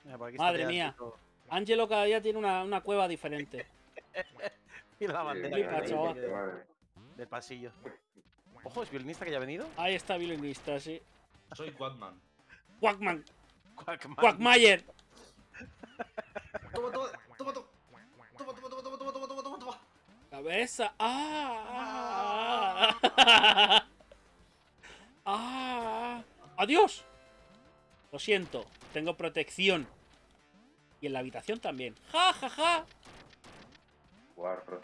Mira, por aquí está Madre mía. Teancito. Angelo cada día tiene una cueva diferente. Mira la bandera Flipa, que chaval. tiene del pasillo. Ojo, ¿es violinista que ya ha venido? Ahí está violinista, sí. Soy Quackman. Quackman. Quackman. Quackmayer. Toma, toma, toma, toma. Toma, toma, toma, toma, toma, toma, toma, toma, toma. Cabeza. Adiós. Lo siento. Tengo protección. Y en la habitación también. Ja, ja, ja. Guarro.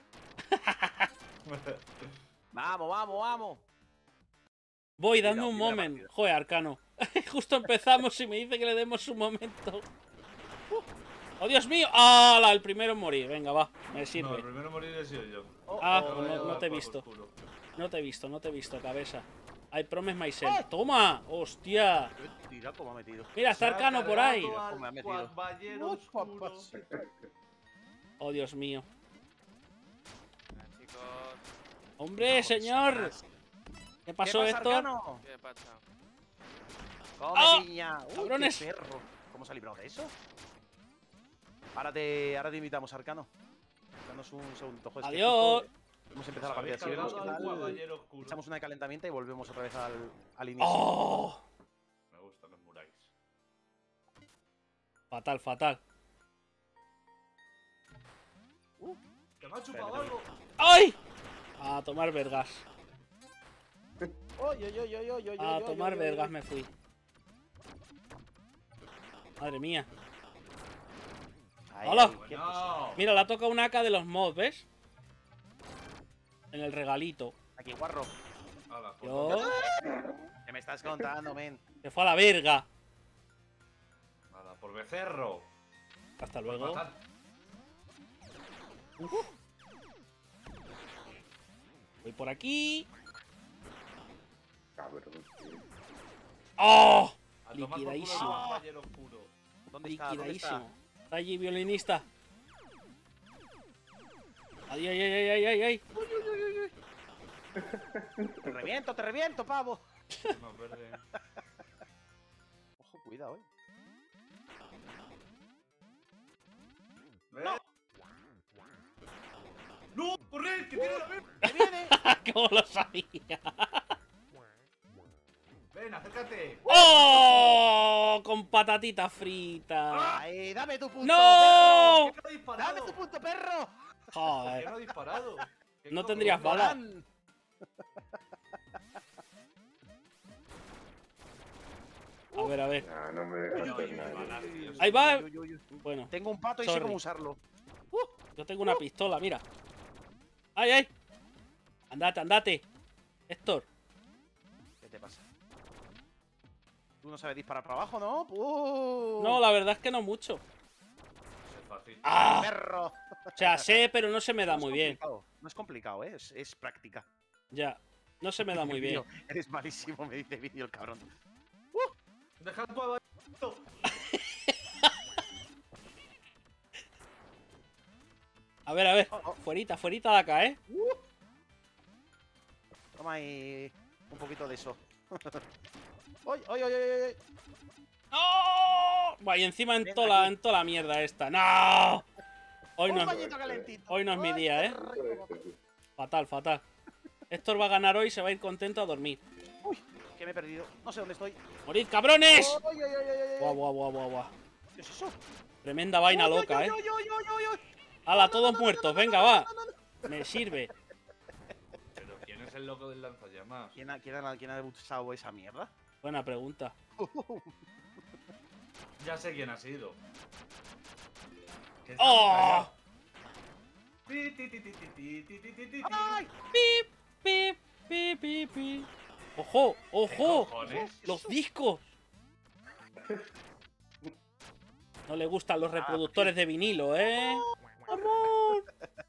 Vamos, vamos, vamos. Voy, dando Mira, un mira moment. rápido. Joder, Arcano. Justo empezamos y me dice que le demos un momento. ¡Oh, Dios mío! ¡Hala! El primero en morir. Venga, va. Me No, sirve. el primero a morir he sido yo. Ah, Te pues voy a no dar te he por visto. culo. No te he visto, cabeza. I promise myself. ¡Toma! ¡Hostia! Tira como ha metido. Mira, está Arcano por ahí. Cargado al Me ha metido. caballero oscuro. Oh, Dios mío. Chicos, ¡Hombre, señor! ¿Qué pasó, ¿Qué pasa, Héctor? Arcano? ¿qué pasa? ¡Come, ¡Ah! piña! ¡Uy, ¡Cabrones! qué perro! ¿Cómo se ha librado de eso? Ahora te invitamos, Arcano. Danos un segundito. Joder, es que Adiós. justo hemos empezado la ¿Habéis partida. Si vemos cargado qué al tal, caballero oscuro? echamos una de calentamiento y volvemos otra vez al inicio. ¡Oh! Me gustan los muráis. Fatal, fatal. ¡Que me ha chupado algo! ¡Ay! A tomar vergas. ¡Oy, oy, oy, oy, oy, oy, A oy, tomar oy, vergas oy! me fui. Madre mía. Ahí, ¡Hala! ahí, qué cosa. ¡No! Mira, la toca una AK de los mods, ¿ves? En el regalito. Aquí, guarro. Hala, pues Yo... ¿Qué me estás contando, men? Se fue a la verga. Hala, por becerro. Hasta Por luego. matar. Voy por aquí. Cabrón, tío. ¡Oh! A tomar por culo Liquidadísimo. al caballero oscuro. ¿Dónde está? ¿Dónde está? Liquidadísimo. Está allí, violinista. ¡Ay, ay, ay, ay, ay, ay! Te reviento, pavo! No, verde. Ojo, cuidado, ¡No! ¡No! ¡Corred! ¡Que tiene la verga! ¡Que viene! ¿Cómo lo sabía? ¡Ven, acércate! ¡Oh! Con patatita frita. ¡Ay, dame tu punto, ¡No! ¿Por qué no ha perro! disparado? ¡Dame tu punto, perro! ¿Por qué Joder. no ha disparado? ¿Qué No cojones? tendrías bala. Morán. A ver, a ver. Nah, no me dejas Oye, hacer oye, nada. balas, tío. Ahí va. Uy, uy, uy. Bueno, Tengo un pato y sé Sorry. cómo usarlo. yo tengo una pistola, mira. ¡Ay, ay! Andate, andate. Héctor. ¿Qué te pasa? ¿Tú no sabes disparar para abajo, no? No, la verdad es que no mucho. Eso es fácil. ¡Ah! ¡Perro! O sea, sé, pero no se me da No es muy bien. complicado, no es complicado, ¿eh? Es práctica. Ya. No se me da muy bien. Vídeo, eres malísimo, me dice vídeo el cabrón. ¡Deja tu abanico! A ver. Oh, oh. Fuerita, fuerita de acá, ¿eh? Toma ahí un poquito de eso. ¡Oy, oy, oy, oy, oy! ¡No! Vaya, encima en toda la mierda esta. ¡No! Hoy no ¡Un es, bañito calentito! hoy no es mi ¡Ay, día, qué ¿eh? rico! Fatal, fatal. Héctor va a ganar hoy y se va a ir contento a dormir. ¡Uy! Que me he perdido. No sé dónde estoy. ¡Morid, cabrones! ¡Oy, oy, oy, oy, oy! Guau, guau, guau, guau, guau. ¿Qué es eso? Tremenda vaina ¡Oy, oy, loca, oy, ¿eh? oy, oy, oy, oy, oy! ¡Hala, todos muertos! Venga, va. Me sirve. ¿Pero quién es el loco del lanzallamas? ¿Quién ha usado esa mierda? Buena pregunta. Ya sé quién ha sido. ¿Qué ¡Oh! Ti, ti, ti, ti, ti, ti, ti, ti, ti, ti. ¡Ay! ¡Pip, pip, pip, pip, pip! ¡Ojo! ¿Qué ¡Ojo! cojones? ¡Los discos! No le gustan los reproductores de vinilo, ¿eh? ¡Amor!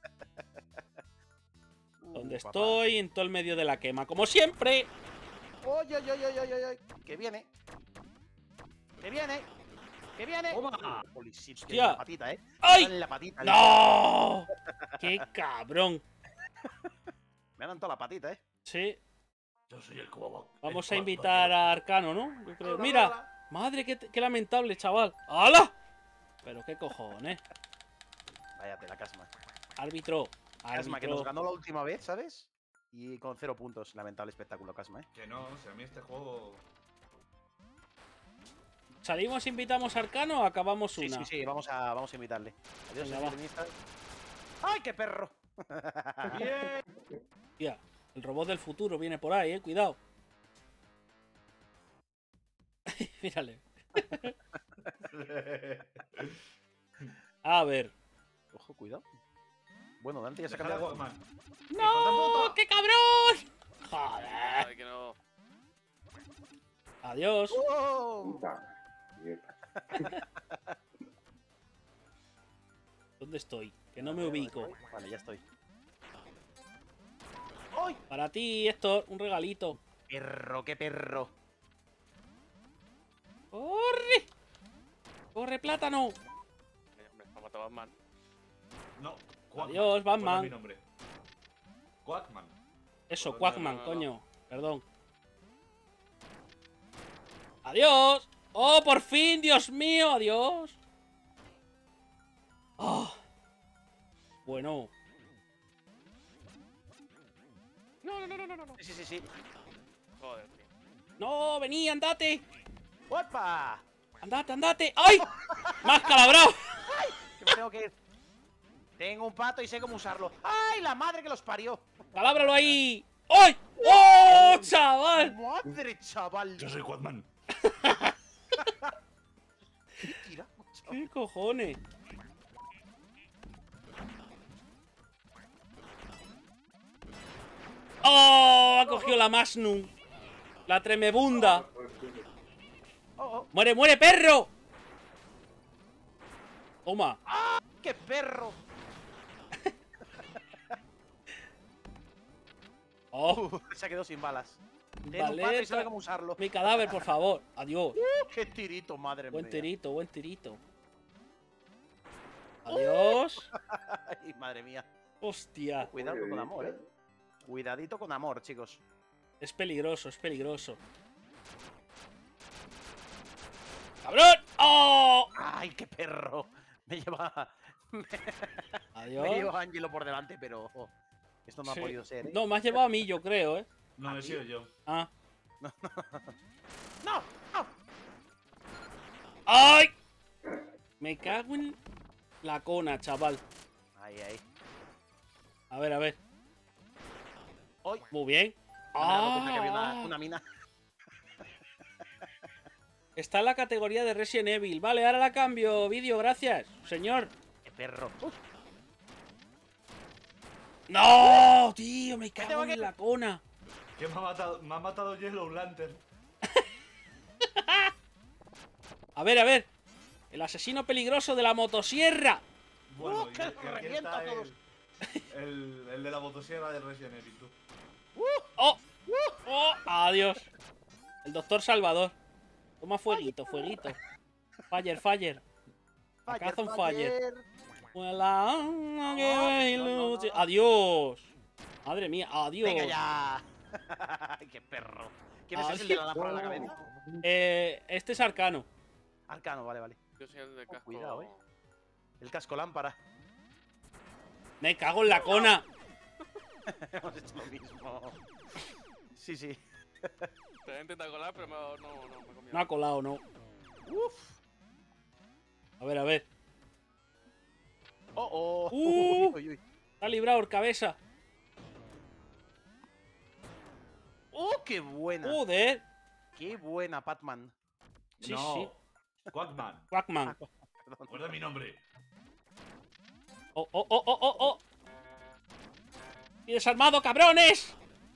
¿Dónde Papá. estoy? En todo el medio de la quema, como siempre. ¡Oy, oy, oy, oy, oy, oy, oy! ¡Que viene! ¡Que viene! ¡Que viene! Toma. Holy shit, que Hostia. en la patita, ¿eh? ¡Ay! En la patita. ¡No! ¡Qué cabrón! Me han dado toda la patita, ¿eh? Sí. Yo soy el cubo. Vamos a invitar a Arcano, ¿no? Yo creo. ¡Mira! ¡Madre, qué lamentable, chaval! ¡Hala! Pero qué cojones. Váyate, la Casma. Árbitro. Casma, que nos Árbitro. ganó la última vez, ¿sabes? Y con 0 puntos. Lamentable espectáculo, Casma, ¿eh? Que no, si a mí este juego. ¿Salimos, invitamos a Arcano o acabamos Sí, una? sí, vamos a invitarle. Adiós, Venga, va. señor. ¡Ay, qué perro! ¡Bien! Tía, el robot del futuro viene por ahí, cuidado. Mírale. A ver. Ojo, cuidado. Bueno, Dante ya se ha Déjala, cambiado. Walkman. ¡No! ¡Qué cabrón! Joder. Ay, que no. Adiós. ¡Oh! Puta. Idiota. ¿Dónde estoy? Que no me ubico. Vale, ya estoy. ¡Ay! Para ti, Héctor, un regalito. ¡Perro, qué perro! ¡Corre! ¡Corre, plátano! Mira, hombre, me ha matado Batman. No, Quackman. Adiós, Batman. ¿Cuál es mi nombre? Quackman. Eso, No, Quackman, no, no, coño. Perdón. ¡Adiós! ¡Oh, por fin! ¡Dios mío! ¡Adiós! ¡Oh! Bueno. No, no, no, no, no, no. Sí, sí, sí. Joder, tío. ¡No! ¡Vení, andate! ¡Opa! ¡Andate, andate! ¡Ay! ¡Más calabrao! Que me tengo que ir. Tengo un pato y sé cómo usarlo. ¡Ay, la madre que los parió! ¡Calábralo ahí! ¡Ay! ¡Oh, chaval! ¡Madre, chaval! Yo soy Quackman. Tira, macho. ¿Qué cojones? ¡Oh! Ha cogido la Magnum. La tremebunda. ¡Oh, oh! ¡Muere, muere, perro! Toma. ¡Qué perro! ¡Oh! Se ha quedado sin balas. Tiene un pato y Valeta. sabe cómo usarlo. Mi cadáver, por favor. Adiós. ¡Qué tirito, madre Buen mía! tirito, buen tirito. Adiós. ¡Ay, madre mía! Hostia. Cuidado con amor, Cuidadito con amor, chicos. Es peligroso, es peligroso. ¡Cabrón! ¡Oh! ¡Ay, qué perro! Me lleva. Me Adiós. lleva Angelo por delante, pero. Esto no Sí. ha podido ser, ¿eh? No, me has llevado a mí, yo creo, ¿eh? No, he sido yo. Ah. ¡No! ¡No! ¡Ay! Me cago en la cona, chaval. Ahí, ahí. A ver, a ver. ¡Ay! Muy bien. No me he dado cuenta que había Ah. una mina. Está en la categoría de Resident Evil. Vale, ahora la cambio. Vídeo, gracias, señor. ¡Qué perro! ¡No! Tío, me cago tengo que- en la cona. ¿Quién me ha matado Yellow Lantern? A ver. El asesino peligroso de la motosierra. Bueno, que y los aquí revienta está a todos. el de la motosierra de Resident Evil, tú. ¡Oh! ¡Oh! ¡Adiós! El doctor Salvador. Toma fueguito, fueguito. Fire. Acaso un fire. no. Adiós. Madre mía, adiós. ¡Venga ya! ¡Qué perro! ¿Quién es ese el de la lámpara en la cabeza? Este es Arcano. Arcano, vale. Yo soy el de casco. cuidado, El casco lámpara. Me cago en la cona. Hemos hecho lo mismo. Sí, sí. Te he intentado colar, pero no me he comido. No ha colado, no. Uf. A ver. Oh. Uy. Se ha librado el cabeza. ¡Oh, qué buena! Joder. ¡Qué buena, Batman! Sí, no. sí. Quackman. Quackman. Perdón. Recuerda mi nombre. Oh. ¡Y desarmado, cabrones!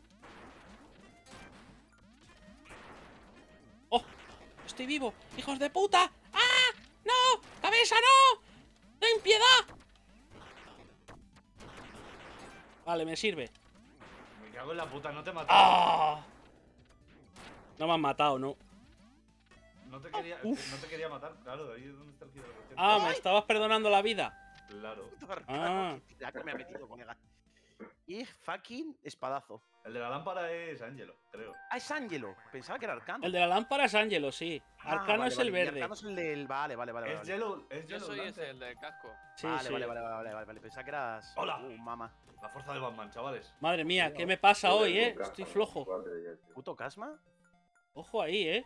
¡Oh! ¡Estoy vivo! ¡Hijos de puta! ¡Ah! ¡No! ¡Cabeza, no! ¡Ten piedad! Vale, me sirve. Me cago en la puta, no te maté. ¡Ah! No me han matado, ¿no? No te quería matar, claro, ahí es donde está el giro de la cuestión. Ah, me estabas perdonando la vida. Claro. Ah. Ya que me ha metido, colega. Y fucking espadazo. El de la lámpara es Angelo, creo. Ah, es Ángelo. Pensaba que era Arcano. El de la lámpara es Angelo, sí. Ah, Arcano vale, es el vale, y verde. Arcano es el del. Vale, vale, vale. Es Vale, Yellow, es Yo Yellow soy Lance. ese, el del casco. Sí, vale, sí. vale. Pensaba que eras. Hola. Mamá. La fuerza de Batman, chavales. Madre mía, ¿qué me pasa Joder, hoy, con caja, Estoy ¿no? flojo. Guardia ya, tío. ¿Puto Casma? Ojo ahí,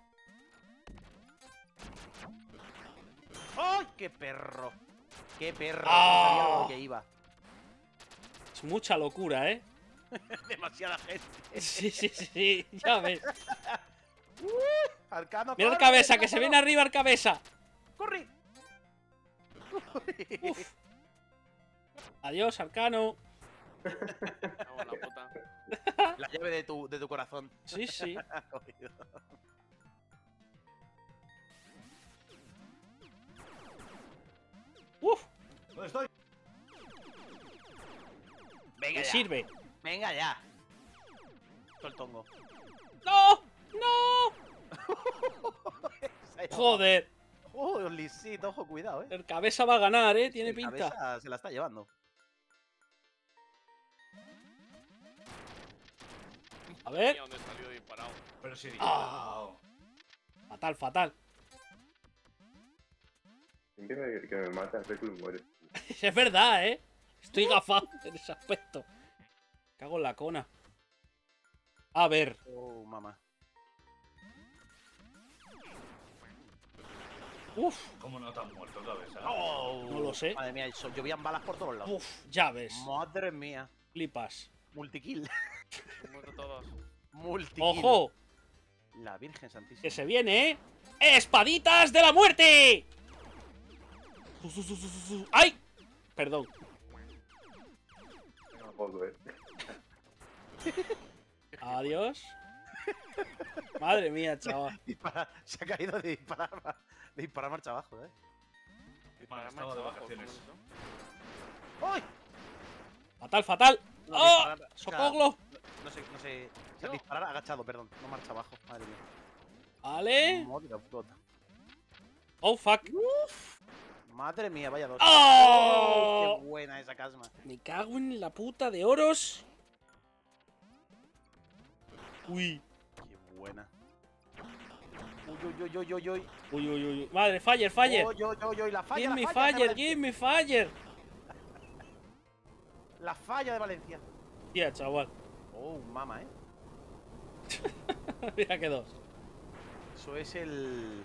¡Ay, qué perro! ¡Qué perro! ¡Ah! No sabía lo que iba. Es mucha locura, Demasiada gente. Sí, sí, sí, ya ves. Arcano, Mira el corre, cabeza, que se Arcano. viene arriba el cabeza. ¡Corre! Uf. Adiós, Arcano. Cago en la puta. La llave de tu corazón. Sí, sí. Jodido. Uf, ¿Dónde estoy? Venga me ya. sirve. Venga ya. Todo el tongo. ¡No! ¡No! Joder, Oh, lisito, ojo, cuidado, el cabeza va a ganar, tiene El pinta. cabeza se la está llevando. A ver. Mira dónde salió disparado. Pero sí, Ah. Fatal, fatal. Siempre que me mata, Reclus muere. Es verdad, Estoy gafado en ese aspecto. Cago en la cona. A ver. Oh, mamá. Uf, ¿Cómo no te has muerto otra vez? Oh, No lo sé. Madre mía, llovían balas por todos lados. uf, ya ves. Madre mía. Flipas. Multikill. Han muerto todos. Multikill. ¡Ojo! La Virgen Santísima. Que se viene, ¡Espaditas de la muerte! ¡Ay! Perdón. Venga, poco, Adiós. Madre mía, chaval. Se ha caído de disparar marcha abajo, Vale, estaba de vacaciones. ¡Ay! Fatal, fatal. No, ¡Oh! disparar- o sea, ¡Socoglo! No sé. O sea, No. disparar agachado, perdón. No marcha abajo. Madre mía. Vale. Madre puta. Oh, fuck. Madre mía, vaya dos. ¡Oh! ¡Qué buena esa casma! Me cago en la puta de oros. Uy. ¡Qué buena! Uy. Uy, uy, uy, uy. Madre, fire, fire. Uy, la falla, Give la me falla, fire, de give me fire. La falla de Valencia. Tía, chaval. Oh, mama, Mira que dos. Eso es el...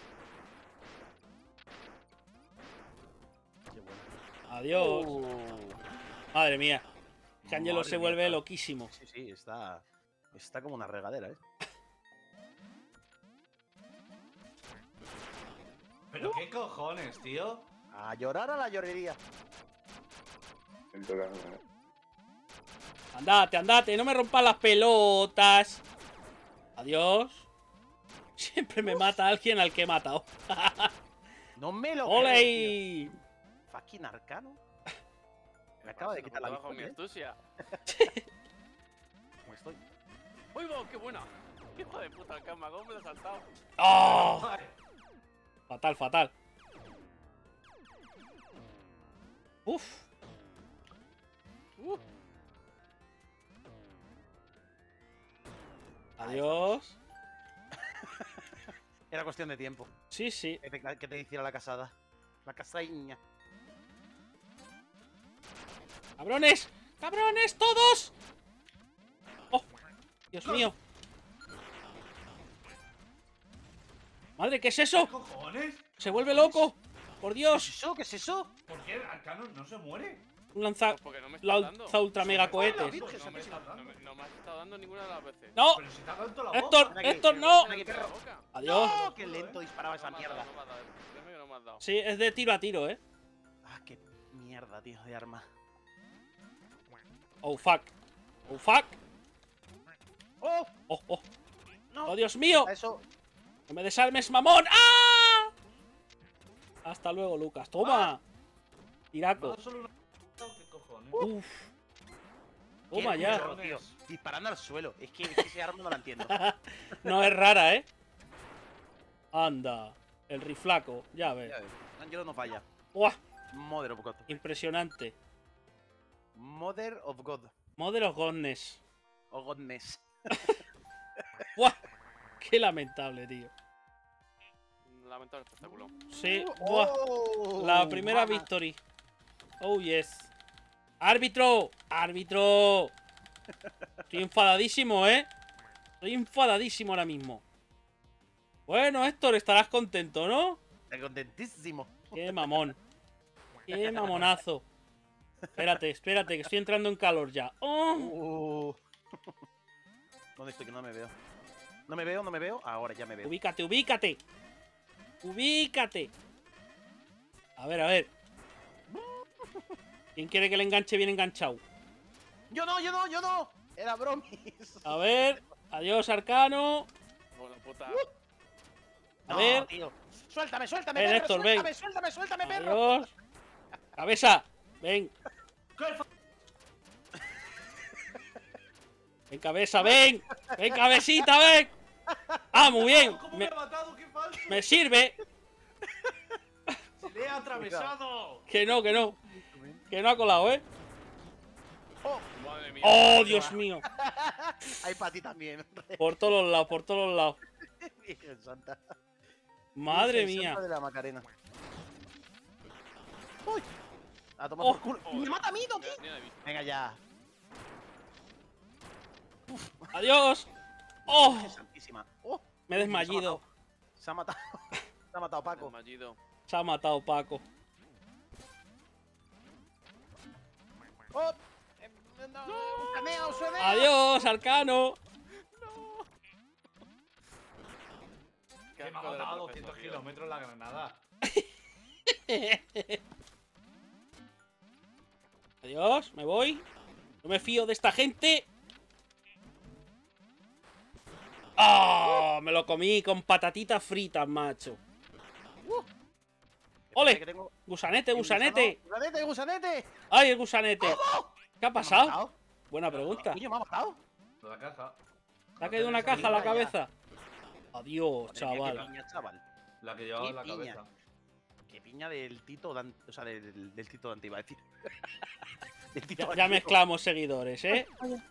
Qué buena. Adiós. Madre mía. Que Angelo Madre se mía, vuelve está- loquísimo. Sí, está como una regadera, ¿Pero qué cojones, tío? A llorar a la llorería. En todo caso, Andate, andate, no me rompas las pelotas. Adiós. Siempre me mata alguien al que he matado. No me lo creo, ¡Ole! tío. Fucking Arcano. Me ¿Qué acaba de pasa? quitar la No bajo mi victoria, astucia. ¿Cómo estoy? ¡Uy, va! ¡Qué buena! ¡Qué hijo de puta cama! ¿Cómo me lo he saltado? ¡Oh! Ay, Fatal, fatal. Uf. Adiós. Era cuestión de tiempo. Sí, sí. Que te hiciera la casada. La casaiña. ¡Cabrones! ¡Cabrones todos! ¡Oh! ¡Dios mío! ¡Madre, qué es ¿qué eso! cojones? ¡Se vuelve loco! ¡Por ¿Qué es Dios! eso? ¿Qué es eso? ¿Por qué Arcano no se muere? Un lanza... Pues porque no me está dando. Lanza ultra mega cohetes. Virgen No me, Santísima. no me has estado dando ninguna de las veces. ¡No! Pero si te ha abierto la boca. ¡Héctor! Ven aquí, ¡Héctor, ven no! aquí, perro. Adiós. ¡No! ¡Qué lento disparaba esa mierda! No me has dado. Créeme que no me has dado. Sí, es de tiro a tiro, ¿eh? Ah, qué mierda, tío, de arma. Oh, fuck. Oh, fuck. ¡Oh! Oh, oh. ¡No! ¡Oh, Dios mío! Eso. ¡No me desarmes, mamón! ¡Ah! Hasta luego, Lucas. ¡Toma! Tiraco. No, solo una... ¿Qué cojones? Uf. Qué Toma ya. perro, tío. Disparando al suelo. Es que ese arma no la entiendo. No es rara, ¿eh? Anda. El riflaco. Ya ves. Ya ves, Angelo no falla. ¡Buah! Madre poco. Impresionante. Mother of God. Mother of Godness. O Godness. ¡Buah! Qué lamentable, tío. Lamentable espectáculo. Sí, buah. Oh, La primera mamá. victory. Oh, yes. ¡Árbitro! ¡Árbitro! Estoy enfadadísimo, ¿eh? Estoy enfadadísimo ahora mismo. Bueno, Héctor, estarás contento, ¿no? Estoy contentísimo. Qué mamón. Qué mamonazo. Espérate, espérate, que estoy entrando en calor ya. ¡Oh! ¿Dónde estoy? Que no me veo. No me veo, no me veo. Ahora ya me veo. Ubícate, ubícate. Ubícate. A ver, a ver. ¿Quién quiere que le enganche bien enganchado? Yo no, yo no, yo no. Era bromis. A ver. Adiós, Arcano. Bueno, puta. A No, ver. tío. Suéltame, suéltame, Ven, perro. Héctor, Suéltame, ven. suéltame, suéltame, perro. Adiós. Cabeza. Ven. Ven, cabeza, ven. Ven, cabecita, ven. Ah, muy bien. ¿Cómo me ha matado? ¡Qué falso! Me sirve. ¡Se le he atravesado! Que no, que no. Que no ha colado, ¿eh? Madre mía. ¡Oh, Dios mío! Hay para ti también. Por todos los lados, por todos los lados. Virgen Santa. Madre Virgen mía. Santa de la Macarena. ¡Uy! A tomar Oh. por culo. ¡Me mata a mí, no, tío! Ni la he visto. Venga ya. Adiós. ¡Oh! Virgen Santísima. ¡Oh! Me he desmayido. Se ha matado. Se ha matado Paco. Desmayido. Se ha matado Paco. ¡Oh! No, ¡Cameo, suena! Adiós, Arcano. Qué Que me ha asco de la matado profesor, 200 tío. kilómetros la granada. Adiós, me voy. No me fío de esta gente. ¡Ah! Me lo comí con patatitas fritas, macho. ¡Ole! Que tengo- Gusanete, gusanete. ¡Gusanete, gusanete! ¡Ay, el gusanete! ¿Qué ha ¿Me ha pasado? matado? Buena pregunta. Coño, ¿me ha matado? De la caja. ¿Te ha caído una caja a la cabeza? Adiós, Madre mía, chaval. Qué piña, chaval. La que llevaba en la Qué piña. cabeza. Qué piña del Tito Dante. O sea, del Tito Dante, iba a decir. Del Tito Ya Dante. mezclamos seguidores, ¿eh?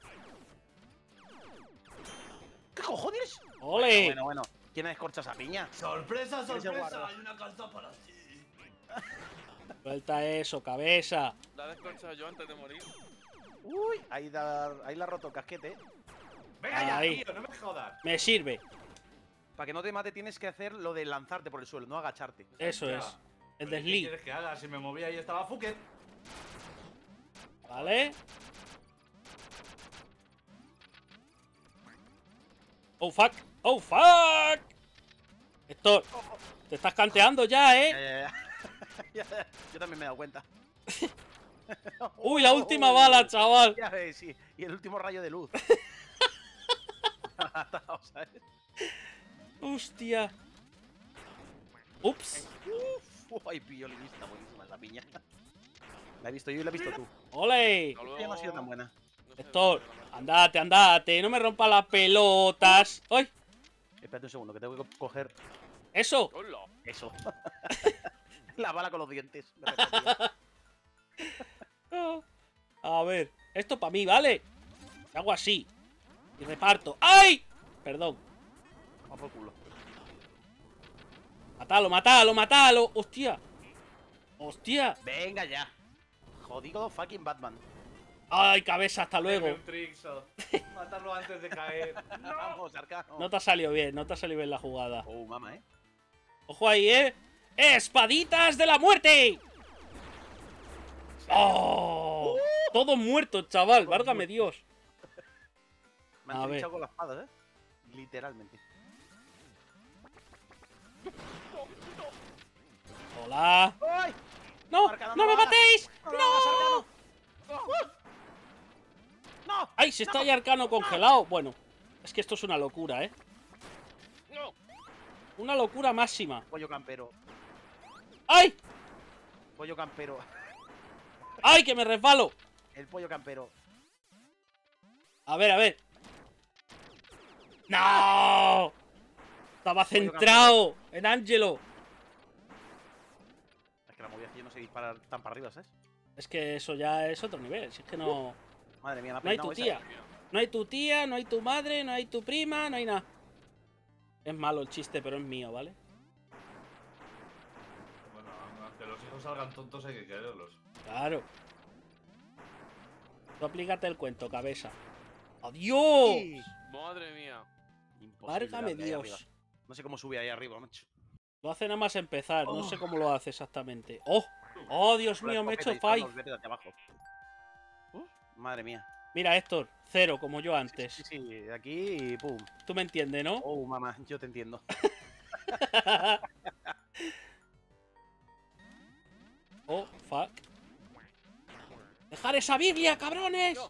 ¿Qué cojones? ¡Ole! Bueno, bueno. ¿Quién ha descorchado esa piña? ¡Sorpresa, Ese sorpresa! guarda. ¡Hay una calza para ti! Suelta eso, cabeza. La he desconchado yo antes de morir. Uy, ahí la ha roto el casquete. ¡Venga ya, Ahí. tío! ¡No me jodas! Me sirve. Para que no te mate tienes que hacer lo de lanzarte por el suelo, no agacharte. Eso Ya. es. El ¿Pero qué desliz. quieres que haga? Si me movía ahí estaba Fuket. ¿Vale? ¡Oh, fuck! ¡Oh, fuck! Héctor, te estás canteando ya, ¿eh? Yo también me he dado cuenta. ¡Uy, la última bala, chaval! Ya ves, sí. Y el último rayo de luz. ¿Sabes? ¡Hostia! ¡Ups! Ay, violinista, buenísima esa piña. La he visto yo y la has visto tú. ¡Ole! Hasta luego. Ella no ha sido tan buena. No sé Héctor, dónde la mato. andate, andate. No me rompa las pelotas. ¡Ay! Espérate un segundo, que tengo que coger ¡Eso! Hola. eso. La bala con los dientes. Me recorría. A ver, esto para mí, ¿vale? Hago así. Y reparto. ¡Ay! Perdón. Vamos por culo. Matalo, matalo, matalo. ¡Hostia! ¡Hostia! Venga ya. Jodido fucking Batman. ¡Ay, cabeza! Hasta Deme luego. un trixo. Matarlo antes de caer. Vamos, Arcano. No te ha salido bien, no te ha salido bien la jugada. Oh, mama, ¡Ojo ahí, eh! ¡Espaditas de la muerte! ¡Oh! Todos muertos, chaval. Válgame Dios. Me A han ver. trinchado con la espada, Literalmente. ¡Hola! ¡Ay! ¡No! Arcano, ¡No me bala. matéis! ¡No! lo hagas, Arcano! ¡No! ¡Ay, se está ahí Arcano congelado! Bueno, es que esto es una locura, ¿eh? No. Una locura máxima. Pollo campero. ¡Ay! Pollo campero. ¡Ay, que me resbalo! El pollo campero. A ver, a ver. ¡No! Estaba centrado en Angelo. Es que la movida es que yo no sé disparar tan para arriba, ¿sabes? Es que eso ya es otro nivel. Si es que no... Madre mía, me ha No hay peinado tu esa. tía. No hay tu tía, no hay tu madre, no hay tu prima, no hay nada. Es malo el chiste, pero es mío, ¿vale? Bueno, aunque los hijos salgan tontos hay que quererlos. Claro. Tú aplícate el cuento, cabeza. ¡Adiós! Sí. Madre mía. Imposible Válgame darle ahí Dios. arriba. No sé cómo sube ahí arriba, macho. Lo hace nada más empezar, no Oh. sé cómo lo hace exactamente. ¡Oh! ¡Oh, Dios Con la mío, me he hecho escopeta y five! todo, vete de abajo. Madre mía. Mira, Héctor, 0, como yo antes. Sí, sí, de aquí y pum. Tú me entiendes, ¿no? Oh, mamá, yo te entiendo. Oh, fuck. ¡Dejar esa Biblia, cabrones!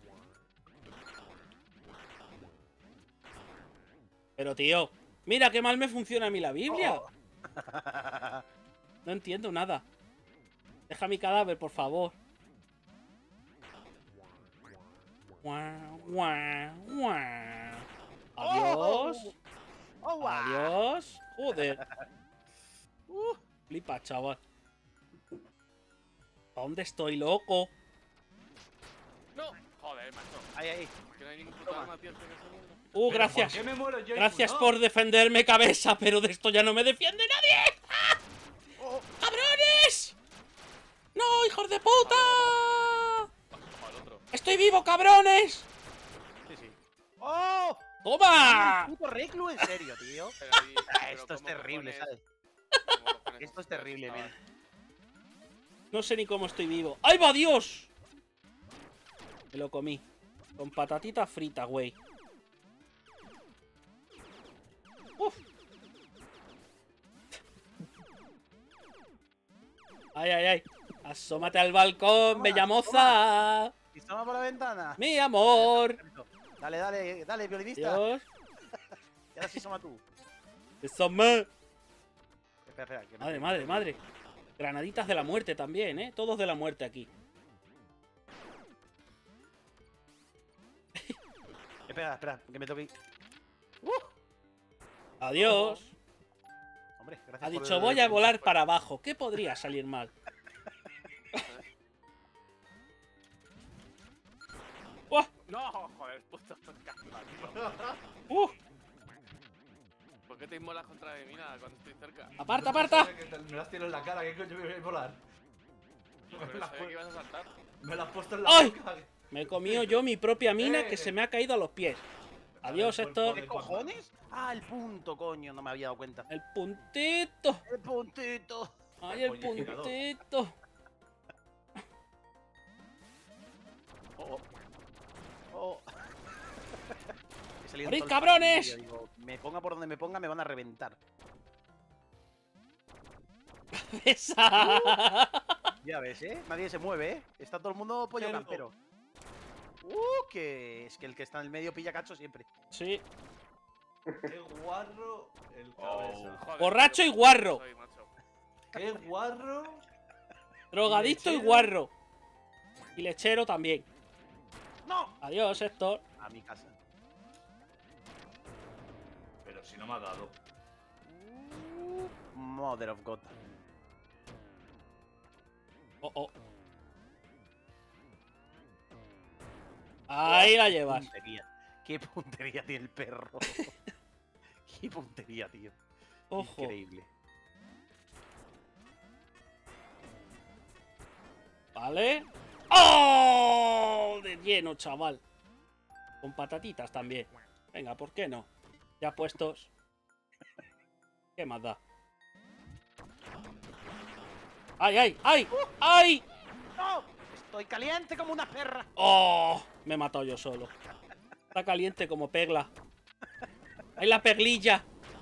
Pero, tío, mira qué mal me funciona a mí la Biblia. Oh. No entiendo nada. Deja mi cadáver, por favor. Guau, guau, guau. Adiós. Oh, guau. Adiós. Joder. Flipa, chaval. ¿Dónde estoy, loco? No. Joder, macho. Ahí, ahí. Que no hay ningún puto Toma. arma, tío, en este mundo. ¿Pero Gracias. ¿Por qué me muero yo? y Gracias tú no? por defenderme, cabeza, pero de esto ya no me defiende nadie. Oh, ¡Cabrones! ¡No, hijos de puta! Toma el otro. ¡Estoy vivo, cabrones! sí, sí. ¡Oh! ¡Toma! ¡Puto reclu, en serio, tío! Pero ahí- Ah, pero esto es ¿cómo terrible, cojones- ¿sabes? cómo cojones Esto es hostia, terrible, chaval? men. No sé ni cómo estoy vivo. ¡Ay, va Dios! Me lo comí. Con patatitas fritas, güey. ¡Uf! ¡Ay, ay, ay! ¡Asómate al balcón, Toma, bella moza! ¿Pistoma por la ventana? ¡Mi amor! Dale, dale, dale, violinista. Dios. Y ahora sí soma tú. ¡Asómate! Espera, espera. que no Madre, te- madre, madre. Granaditas de la muerte también, ¿eh? Todos de la muerte aquí. Espera, espera, que me toque. Adiós. Hombre, gracias Ha por dicho, el- voy a volar para abajo. ¿Qué podría salir mal? ¡Uah! No, joder, puto cabrón. ¿Por qué te inmolas contra de mí nada cuando estoy cerca? ¡Aparta, aparta! Me las tiro en la cara, ¿qué coño me voy a volar? Pero sabía que ibas a saltar. Me las has puesto en la ¡Ay! boca. Me he comido yo mi propia mina que se me ha caído a los pies. Adiós, Héctor. ¿Qué cojones? Ah, el punto, coño, no me había dado cuenta. El puntito. El puntito. Ay, el Pollificador. puntito. Oh, oh. He salido en ¡Morid, todo el cabrones! pasillo, digo, me ponga por donde me ponga, me van a reventar. Esa. Ya ves, ¿eh? Nadie se mueve, ¿eh? Está todo el mundo pollo Cerdo. campero. Que es que el que está en el medio pilla cacho siempre. Sí. Qué guarro el cabeza. Joder, Borracho tío, y guarro. soy, macho. Qué guarro. Drogadicto y lechero. guarro. Y lechero también. ¡No! Adiós, Héctor. A mi casa. Pero si no me ha dado. Mother of God. Oh, oh. Ahí la llevas. Puntería. Qué puntería tiene el perro. Qué puntería, tío. Ojo. Increíble. Vale. ¡Oh! De lleno, chaval. Con patatitas también. Venga, ¿por qué no? Ya puestos. ¿Qué más da? ¡Ay, ay, ay! ¡Ay! ¡No! Estoy caliente como una perra. ¡Oh! Me he matado yo solo. Está caliente como pegla. ¡Ay, la peglilla!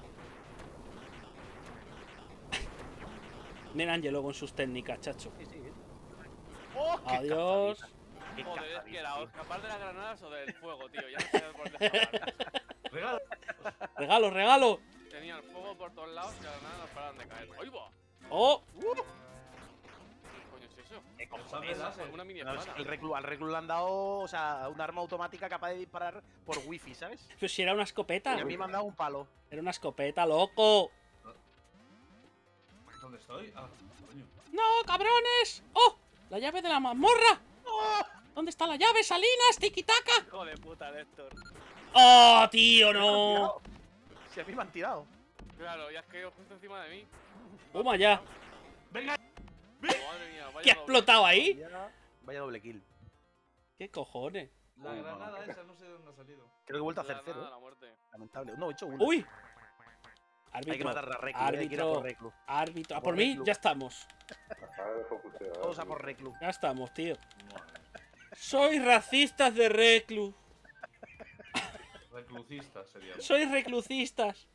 Nen Angelo con sus técnicas, chacho. Sí, sí. ¡Oh, qué Adiós. cazadita! Qué Joder, es que cazadita, era o tío. escapar de las granadas o del fuego, tío. Ya no sé por dónde escapar. Regalo. ¡Regalo, regalo! Tenía el fuego por todos lados y las granadas no paraban de caer. ¡Ahí va! ¡Oh! ¿Qué coño es eso? ¿Qué Sable cojones? láser. Una mini No, es espada. que al reclu le han dado, o sea, un arma automática capaz de disparar por wifi, ¿sabes? Pero si era una escopeta. Y a mí me han dado un palo. Era una escopeta, loco. ¿Dónde estoy? Ah, coño. ¡No, cabrones! ¡Oh! ¡La llave de la mazmorra! ¿Dónde está la llave, Salinas? ¡Tiki-taka! Hijo de puta, Héctor. ¡Oh, tío, no! Si a mí me han tirado. Claro, ya has caído justo encima de mí. Toma ya. ¡Venga! Madre mía, vaya ¿Qué ha doble. explotado ahí? Vaya doble kill. ¿Qué cojones? La granada esa no sé de dónde ha salido. Creo que he vuelto a hacer La cero. nada, la muerte. Lamentable. No, he hecho uno. ¡Uy! Hay que Árbitro, matar a Reclu. Hay que ir a por Reclu. árbitro. A Por por mí, Reclu. ya estamos. Ahora focuseo. Todos a por Reclu. Ya estamos, tío. Madre. Sois racistas de reclu. Reclucistas seríamos. Sois reclucistas.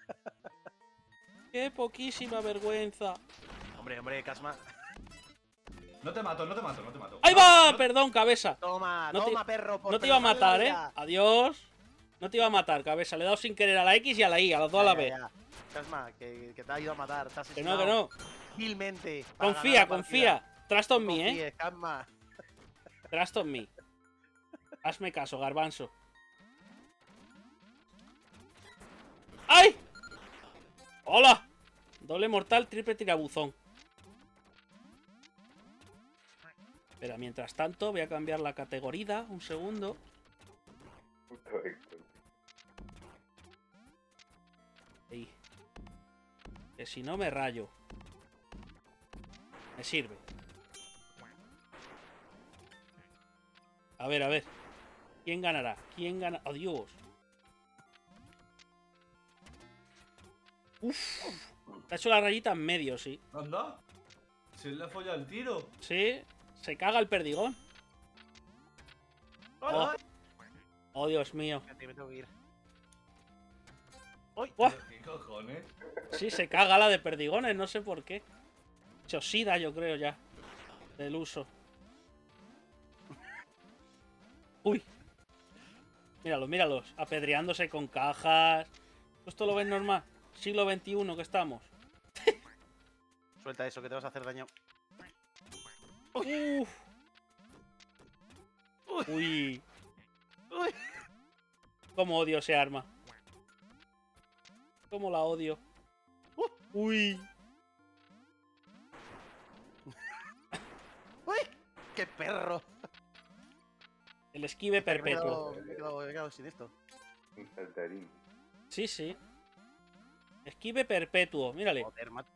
Qué poquísima vergüenza. Hombre, Casma. No te mato, no te mato, no te mato. ¡Ahí No, va! no- Perdón, cabeza. Toma, No te- toma, perro. Por No te iba a pegar matar, la ¿eh? olla. Adiós. No te iba a matar, cabeza. Le he dado sin querer a la X y a la Y, a las dos a la Ya, vez. ya, ya. Casma, que te ha ido a matar. Te has Que no, que no. Vilmente. para Confía, ganar la confía. Trust on partida. me, ¿eh? Confíes, Casma. Trust on me. Hazme caso, garbanzo. ¡Ay! ¡Hola! Doble mortal, triple tirabuzón. Espera, mientras tanto voy a cambiar la categoría. Un segundo. Puto Héctor. Ahí. Que si no me rayo. Me sirve. A ver, a ver. ¿Quién ganará? ¿Quién gana? ¡Adiós! Uf. Te ha hecho la rayita en medio, sí. Anda. Se le ha follado el tiro. Sí. Se caga el perdigón. Oh, oh, Dios mío. Me tengo que ir. ¡Uy! Buah. ¿Qué cojones? Sí, se caga la de perdigones, no sé por qué. Se oxida, yo creo ya. Del uso. Uy. Míralos, míralos. Apedreándose con cajas. ¿Esto lo ves normal? Siglo XXI que estamos. Suelta eso, que te vas a hacer daño. Uf. Uy. Uy. Cómo odio ese arma. Cómo la odio. Uy. ¡Uy! ¡Qué perro! El esquive perpetuo. Me he quedado sin esto. Un saltarín. Sí, sí. Esquive perpetuo. Mírale. Joder, macho.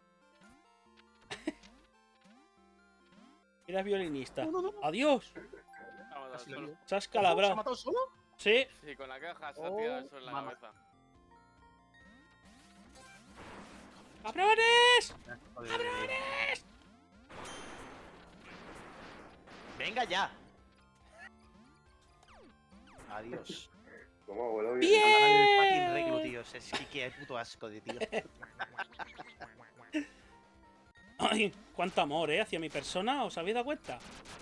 Eras violinista. No, no, no. Adiós. Vamos, Casi lo solo. lío. Se has ¿Se ha calabrado. matado solo? Sí. Sí, con la caja se ha Oh, tirado el sol en la mamá. cabeza. ¡Cabrones! ¡Cabrones! ¡Venga ya! Adiós. ¿Cómo ha volado ¡Bien! El fucking reclu, tío. Es que qué puto asco de tío. Ay, cuánto amor, hacia mi persona. ¿Os habéis dado cuenta?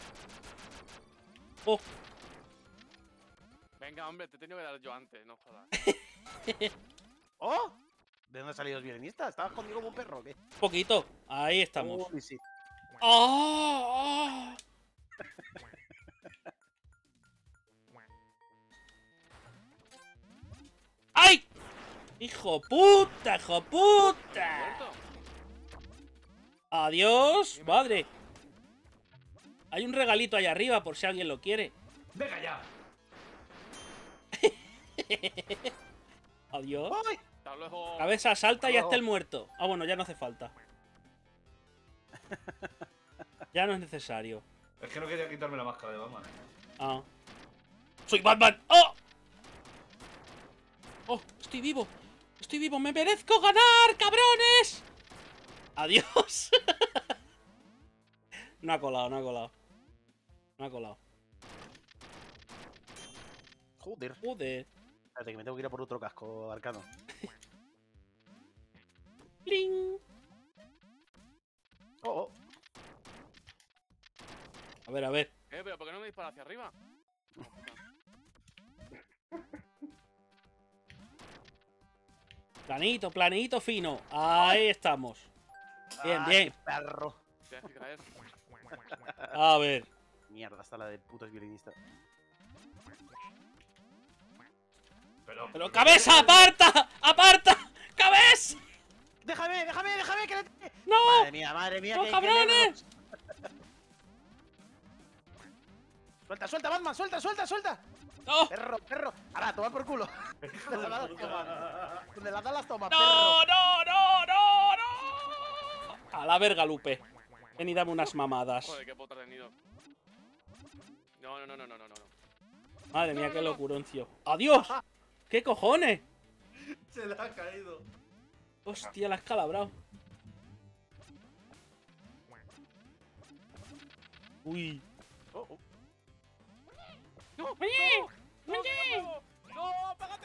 Oh, Venga, hombre, te he tenido que dar yo antes, no jodas. ¡Oh! ¿De dónde han salido los violinistas? ¿Estabas conmigo como un perro o qué? poquito. Ahí estamos. Uy, sí. ¡Ah! ¡Ay! ¡Hijo puta! ¡Hijo puta! ¿Muerto? ¡Adiós! ¡Madre! Hay un regalito ahí arriba por si alguien lo quiere. ¡Venga ya! Adiós. ¡Ay! Hasta luego. Cabeza salta y Hasta hasta el muerto. Ah, bueno, ya no hace falta. Ya no es necesario. Es que no quería quitarme la máscara de Batman. Ah. ¡Soy Batman! ¡Oh! ¡Oh! ¡Estoy vivo! ¡Estoy vivo! ¡Me merezco ganar, cabrones! ¡Adiós! No ha colado, no ha colado. No ha colado. Joder. Joder. Espérate, que me tengo que ir a por otro casco, Arcano. ¡Pling! Oh, oh. A ver, a ver. Pero ¿por qué no me dispara hacia arriba? Planito, planito fino. Ahí estamos. Bien, Ah, bien. qué perro. Tienes que caer. A ver. Mierda, está la de putos violinistas. ¡Pero cabeza, aparta! ¡Aparta! ¡Cabeza! ¡Déjame, déjame, déjame! ¡Que le... ¡No! Madre mía, ¡No, que cabrones! Suelta, suelta, Batman, suelta, suelta, suelta. ¡No! Perro, perro. Ahora, toma por culo. Donde las da las toma. Donde las da las toma, perro. ¡No, no, no, no, no! A la verga, Lupe. Ven y dame unas mamadas. Joder, qué puto tenido. No, no, no, no, no, no, no. Madre mía, qué locuroncio. ¡Adiós! ¿Qué cojones? Se le ha caído. Hostia, la has calabrado. Uy. Oh, oh. ¡No! ¡Oye! ¡No! ¡Oye! ¡No! ¡No! ¡Apágate!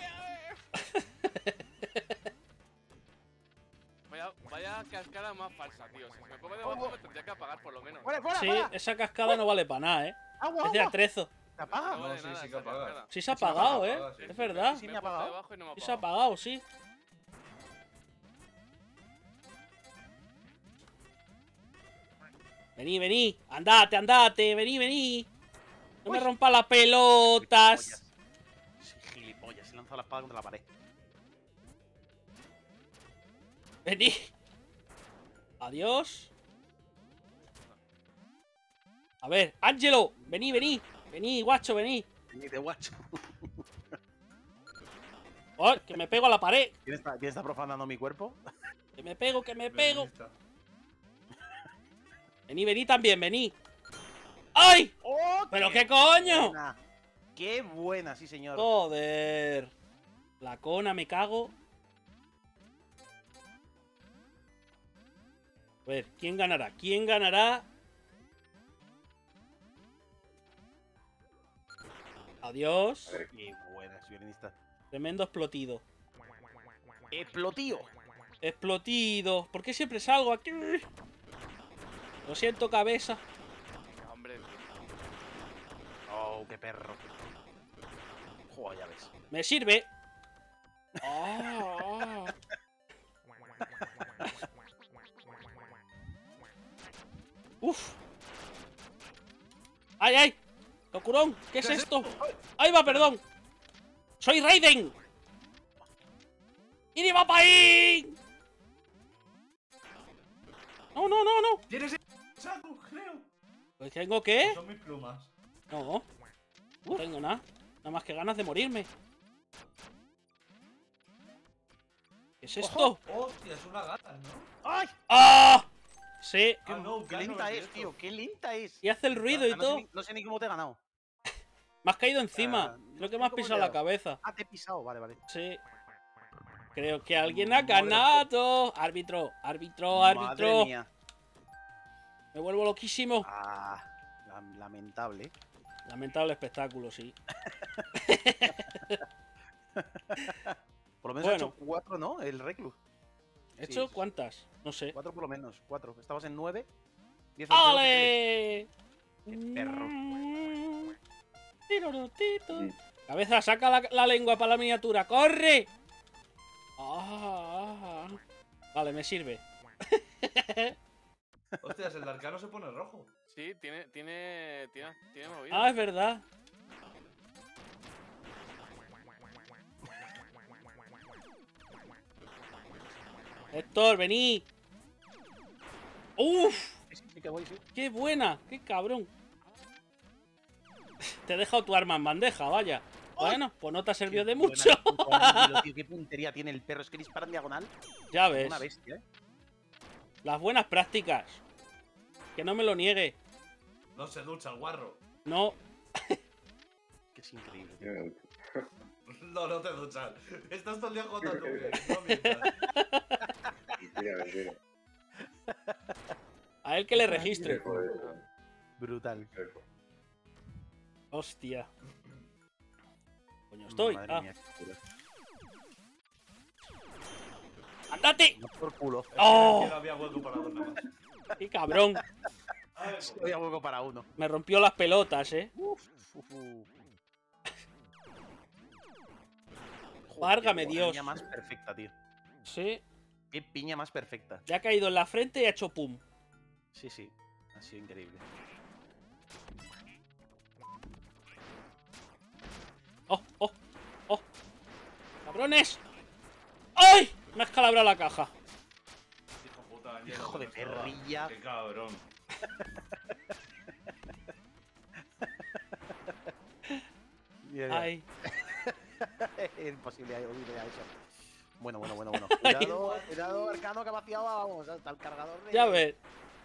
Vaya cascada más falsa, tío. Si me pongo debajo me tendría que apagar por lo menos. Fuera, fuera, Sí, fuera. esa cascada no vale para nada, ¿eh? Agua, Es de agua. atrezo. ¿Se apaga? No vale sí, nada sí que esa apaga. cascada. Sí se ha Sí, me ha apagado, ¿eh? apagado, sí. Es verdad. Sí, Me me ha he puesto apagado. debajo y no me ha Sí se ha apagado. apagado, sí. Vení, vení. Andate, andate. Vení, vení. No me Uy. rompa las pelotas. Sí, gilipollas. Se lanza la espada contra la pared. Vení. Adiós. A ver, Ángelo. Vení, vení. Vení, guacho, vení. Ni de guacho. Oh, que me pego a la pared. ¿Quién está profanando mi cuerpo? Que me pego, que me pego. Veninista. Vení, vení también, vení. ¡Ay! ¡Oh, ¿Pero qué coño? buena! ¡Qué buena, sí, señor! Joder. La cona, me cago. A ver, ¿quién ganará? ¿Quién ganará? Adiós. A ver, ¡Qué buena, es violinista! Tremendo explotido. ¡Explotío! Explotido. ¿Por qué siempre salgo aquí? Lo siento, cabeza. Hombre, ¡Oh, qué perro! Joder, ya ves. Me sirve. Ah. Uf. ¡Ay, ay! ¡Locurón! ¿Qué es esto? ¡Ahí va, perdón! ¡Soy Raiden! ¡Y va pa' ahí! No, no, no, no. ¿Tienes el saco, creo? Pues tengo que... Son mis plumas. No. No tengo nada. Nada más que ganas de morirme. ¿Qué es esto? Hostia, es una gata, ¿no? ¡Ay! ¡Ah! Sí. Ah, no, ¡Qué Gano lenta es es, esto. tío! ¡Qué lenta es! Y hace el ruido y No sé todo. no sé ni cómo te he ganado. Me has caído encima. no Creo sé que me has cómo pisado le he la dado. cabeza. Ah, te he pisado. Vale, vale. Sí. Creo que alguien ha Madre ganado. Árbitro, árbitro, Madre árbitro. mía. Me vuelvo loquísimo. Ah, lamentable. Lamentable espectáculo, sí. Por lo menos Bueno. ha hecho 4, ¿no? El reclus. ¿He Sí, hecho sí. cuántas? No sé. 4 por lo menos. 4. Estabas en 9. 10 al 0, ¡Ale! Qué perro. Tirorotito. Sí. Cabeza, saca la lengua para la miniatura. ¡Corre! Ah. Vale, me sirve. Hostias, el arcano se pone rojo. sí, tiene movida. Ah, es verdad. Héctor, vení. ¡Uf! Sí, qué guay, sí. ¡Qué buena! ¡Qué cabrón! Te he dejado tu arma en bandeja, vaya. Bueno, pues no te ha servido de Buena mucho. puto ángulo, tío, qué puntería tiene el perro. Es que dispara en diagonal. Ya Es ves. una bestia, ¿eh? Las buenas prácticas. Que no me lo niegue. No se ducha el guarro. No. Que es increíble, tío. No, no te duchas. Estás todo el día jugando a tu bien. No mientas. Mentira, mentira. A él que le registre. Joder, Brutal. eso. Hostia. Coño, estoy. Madre Ah. mía, qué culo. ¡Andate! No por culo. ¡Oh! Es que no había hueco para dos nada más. ¡Qué cabrón! Ay, No había hueco para uno. Me rompió las pelotas, eh. Joder, Válgame qué Dios. piña más perfecta, tío. Sí. Qué piña más perfecta. Le ha caído en la frente y ha hecho pum. Sí, sí. Ha sido increíble. ¡Oh, oh, oh! ¡Cabrones! ¡Ay! Me ha escalabrado la caja. hijo puta, Ángel, Hijo de ¿dónde estaba? perrilla. Qué cabrón. Ya, ya. Ay. Es imposible oír ya eso. Bueno. Cuidado, Arcano, que ha vaciado, vamos, hasta el cargador de... Ya ves.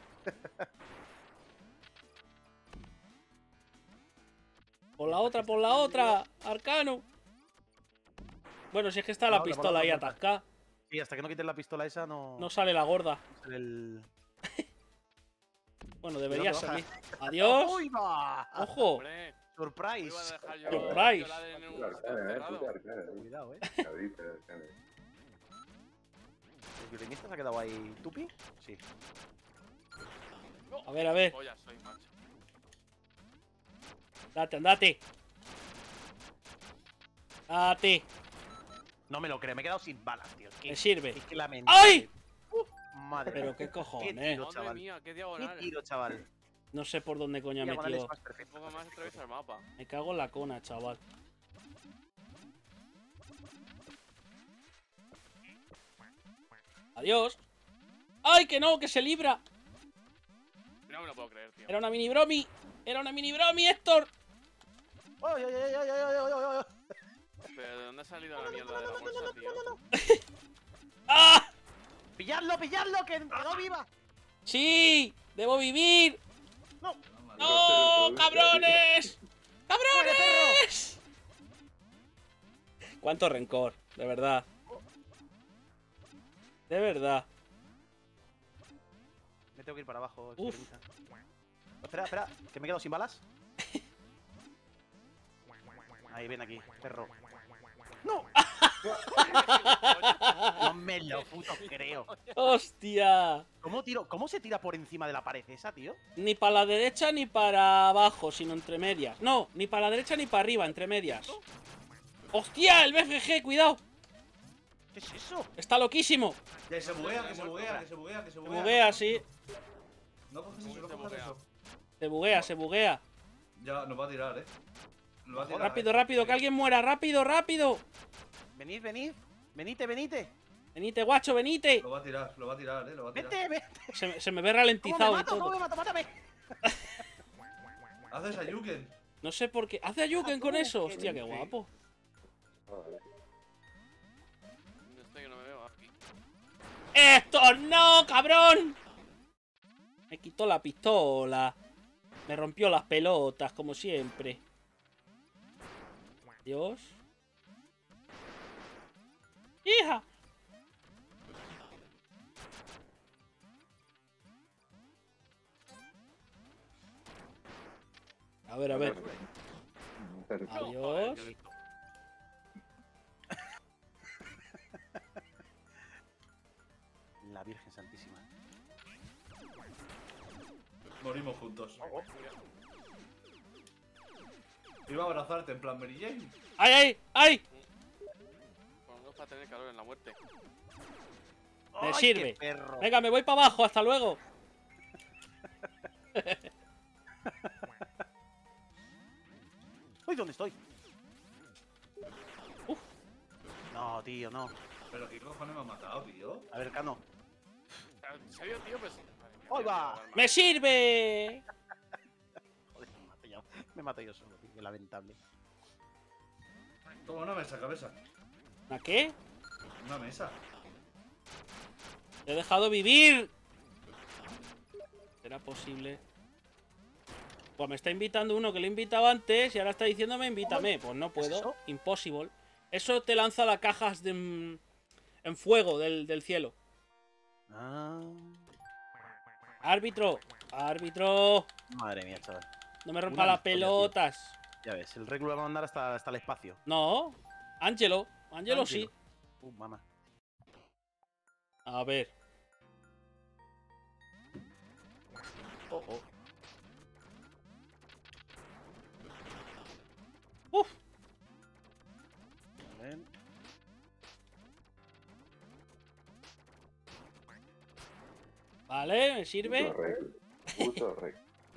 Por la otra, Arcano. Bueno, si es que está la Por la otra, pistola ahí por la otra. atascada. Sí, hasta que no quiten la pistola esa no... No sale la gorda. sale el... Bueno, debería Cuidado que salir. Adiós. ¡Uy, va! Ojo. Hombre, Surprise. iba a dejar yo Surprise. la de un Puta arcana, cerrado. puta arcana. Cuidado, Cabrita de arcana. ¿El violinista se ha quedado ahí tupi? Sí. A ver. Polla soy, macho. Andate. Date. No me lo creo, me he quedado sin balas, tío. Me sirve. Es que lamentable. ¡Ay! Madre Pero mía. qué cojones. tiro, Madre chaval. mía, qué Qué diagonal. tiro, chaval. No sé por dónde coño ha Diagonales metido. más Un perfectas. poco más atraviesa el mapa. Me cago en la cona, chaval. Adiós. ¡Ay, que no! ¡Que se libra! No me lo puedo creer, tío. Era una mini bromi. Era una mini bromi, Héctor. ¡Ay! Pero ¿de dónde ha salido la mierda de la bolsa, tío? ¡Ah! ¡Pilladlo, que no viva! ¡Sí! ¡Debo vivir! ¡No! ¡No! ¡Cabrones! ¡Muere, ¡Cabrones! Cuánto rencor, de verdad. De verdad. Me tengo que ir para abajo. Uf. Espera, que me he quedado sin balas. Ahí, ven aquí, perro. ¡No! No me lo puto creo. ¡Hostia! ¿Cómo se tira por encima de la pared esa, tío? Ni para la derecha ni para abajo, sino entre medias. No, ni para la derecha ni para arriba, entre medias. ¡Hostia! El BFG, cuidado. ¿Qué es eso? Está loquísimo. Que se buguea, que se buguea. Se buguea, sí. No coges eso, no Se coges buguea. eso. Se buguea. Ya, nos va a tirar, Nos va a tirar. Rápido, que alguien muera. Rápido. Venid. Venite. Venite, guacho, venite. Lo va a tirar, lo va a tirar. Vete. Se me ve ¿Cómo ralentizado me y mato? ¿Cómo todo. me mato? ¡Mátame! Haces a Yuken. No sé por qué. ¿Hace Ayuken con eso? Hadouken, Hostia, qué sí. guapo. Vale. ¿Dónde estoy que no me veo? Aquí. ¡Esto no, cabrón! Me quitó la pistola. Me rompió las pelotas, como siempre. Dios. ¡Hija! A ver. Adiós. La Virgen Santísima. Morimos juntos. Iba a abrazarte en plan Mary Jane. ¡Ay! Ponemos para tener calor en la muerte. Me ¡Ay, sirve. qué perro! Venga, me voy para abajo. Hasta luego. ¡Uy, dónde estoy! No, tío, no. Pero qué cojones me ha matado, tío. A ver, Cano. ¿En serio, tío? Pues... Madre mía, ¡Ahí tío, va! ¡Me sirve! Joder, me mato yo solo, tío. Qué lamentable. Toma una mesa, cabeza. ¿A qué? Una mesa. Te he dejado vivir. ¿Será posible? Pues me está invitando uno que le he invitado antes y ahora está diciéndome invítame. Pues no ¿Qué es puedo. eso? Impossible. Eso te lanza las cajas en fuego del cielo. Ah, Árbitro. Árbitro. madre mía, chaval. No me rompa Una las victoria, tío. pelotas. Ya ves, el Rec lo va a mandar hasta el espacio. No. Ángelo. Ángelo sí. Mamá. A ver. Oh. Uf. Ven. Vale, me sirve. Puto rey.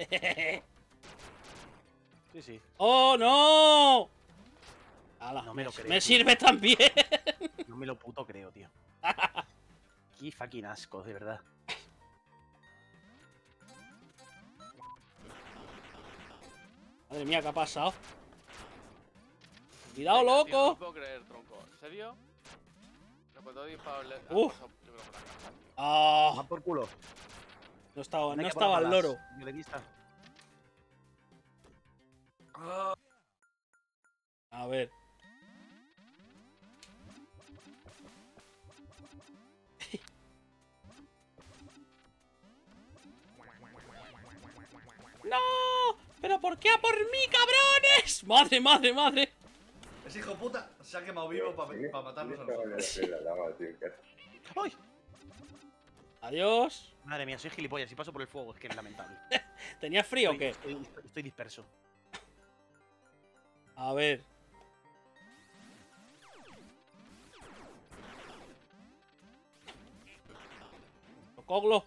Sí. ¡Oh, no! Ala, No me lo creo, me tío. sirve también. No me lo puto creo, tío. Qué fucking asco, de verdad. Madre mía, ¿qué ha pasado? Cuidado, Venga, tío, no loco. lo puedo creer, tronco. ¿En serio? Me puedo disparar. Uf. Yo creo por la casa, tío. Ah, Va por culo. no estaba, Anda no que por estaba el las loro. violetistas. A ver. ¡No! ¿Pero por qué a por mí, cabrones? ¡Madre, madre, madre! Ese hijo puta se ha quemado vivo para matarnos a nosotros. ¡Ay! Adiós. Madre mía, soy gilipollas. Si paso por el fuego, es que es lamentable. ¿Tenías frío o qué? Estoy disperso. A ver. Coglo.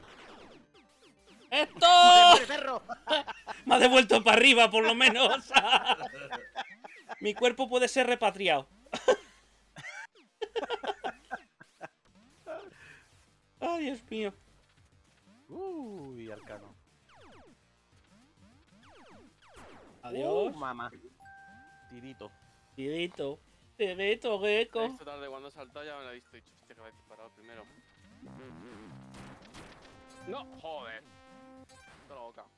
¡Esto! ¡Muere, perro! Me ha devuelto para arriba, por lo menos. Mi cuerpo puede ser repatriado. Ay, Dios mío. Uy, Arcano. Adiós. Mamá. Tirito. Tirito. Tirito, He gecko. visto tarde cuando he saltado, ya me lo he visto y he dicho, hostia, que me he disparado primero. No, joder. Toda la boca.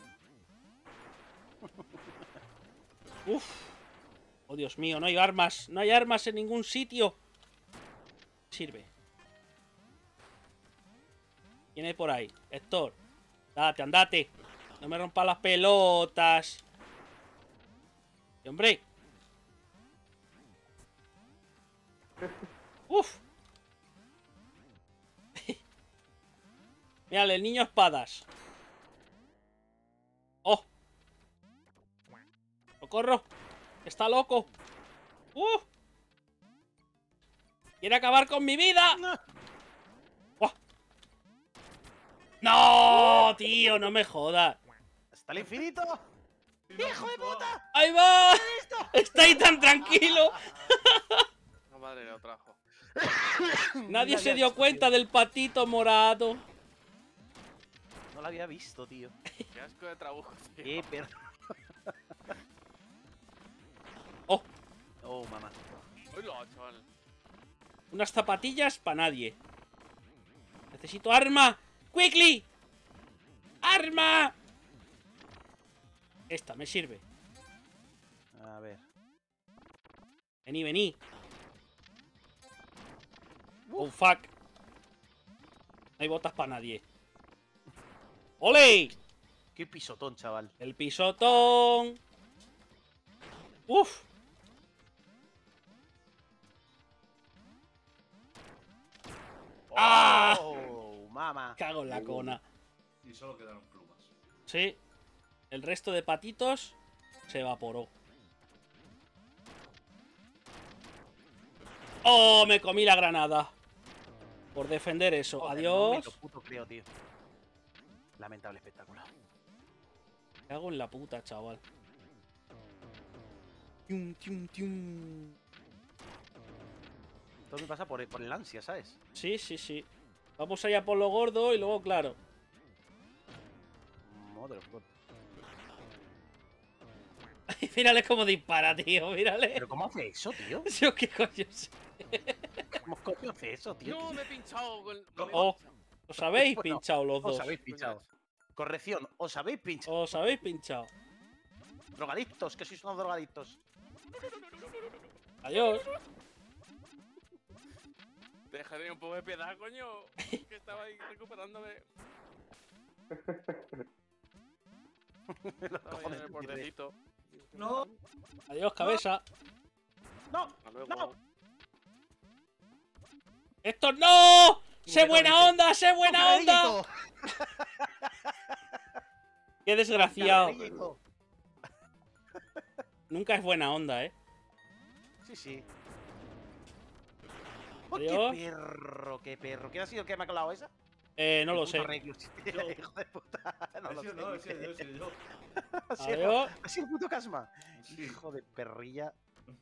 Uf. Oh, Dios mío, no hay armas. No hay armas en ningún sitio. Sirve. ¿Quién hay por ahí? Héctor. Date, andate. No me rompas las pelotas. Y, hombre. Uf. Mírale, el niño espadas. Oh. ¡Socorro! ¡Está loco! ¡Quiere acabar con mi vida! ¡Buah! ¡No, tío! No me jodas. ¡Hasta el infinito! ¡Hijo de puta! ¡Ahí va! ¡Está ahí tan tranquilo! No, madre, lo trajo. Nadie se dio cuenta del patito morado. No lo había visto, tío. Qué asco de trabuco, tío. ¡Qué perro! ¡Oh! ¡Oh, mamá! Uy, lo, chaval. Unas zapatillas para nadie. Necesito arma. ¡Quickly! ¡Arma! Esta me sirve. A ver. Vení, vení. Oh, fuck. No hay botas para nadie. ¡Ole! ¡Qué pisotón, chaval! El pisotón. ¡Uf! ¡Ah! ¡Oh, mamá! Cago en la cona. Y solo quedaron plumas. Sí. El resto de patitos se evaporó. ¡Oh! Me comí la granada. Por defender eso. Joder, no me Adiós. lo puto creo, tío. Lamentable espectáculo. Cago en la puta, chaval. Tium, tium, tium. Todo me pasa por el ansia, ¿sabes? Sí, sí, sí. Vamos allá por lo gordo y luego, claro. Mother of God. Mírale cómo dispara, tío. Mírale. ¿Pero cómo hace eso, tío? Yo qué coño sé. ¿Cómo coño hace eso, tío? No, me he pinchado con. Oh, os habéis Bueno, pinchado los dos. Os habéis pinchado. Corrección, os habéis pinchado. Os habéis pinchado. Drogadictos, que sois unos drogadictos. Adiós. Déjate un poco de piedad, coño. Que estaba ahí recuperándome. Los Estaba ahí en cojones el de mi rey. bordecito. ¡No! Adiós, cabeza. ¡No! Hasta luego. ¡No! ¡Esto no! ¡Sé Bueno, buena dice, onda! ¡Sé buena onda! ¡Carrerito! ¡Qué desgraciado! ¡Carrerito! Nunca es buena onda, ¿eh? Sí, sí. ¡Oh, Adiós. ¡Qué perro! ¡Qué perro! ¿Quién ha sido el que me ha clavado esa? No lo El sé. puto Reclus. Hijo de puta. No He lo sido sé. no, he sido yo. Ha sido- Adiós. ha sido el puto Casma. Sí. Hijo de perrilla.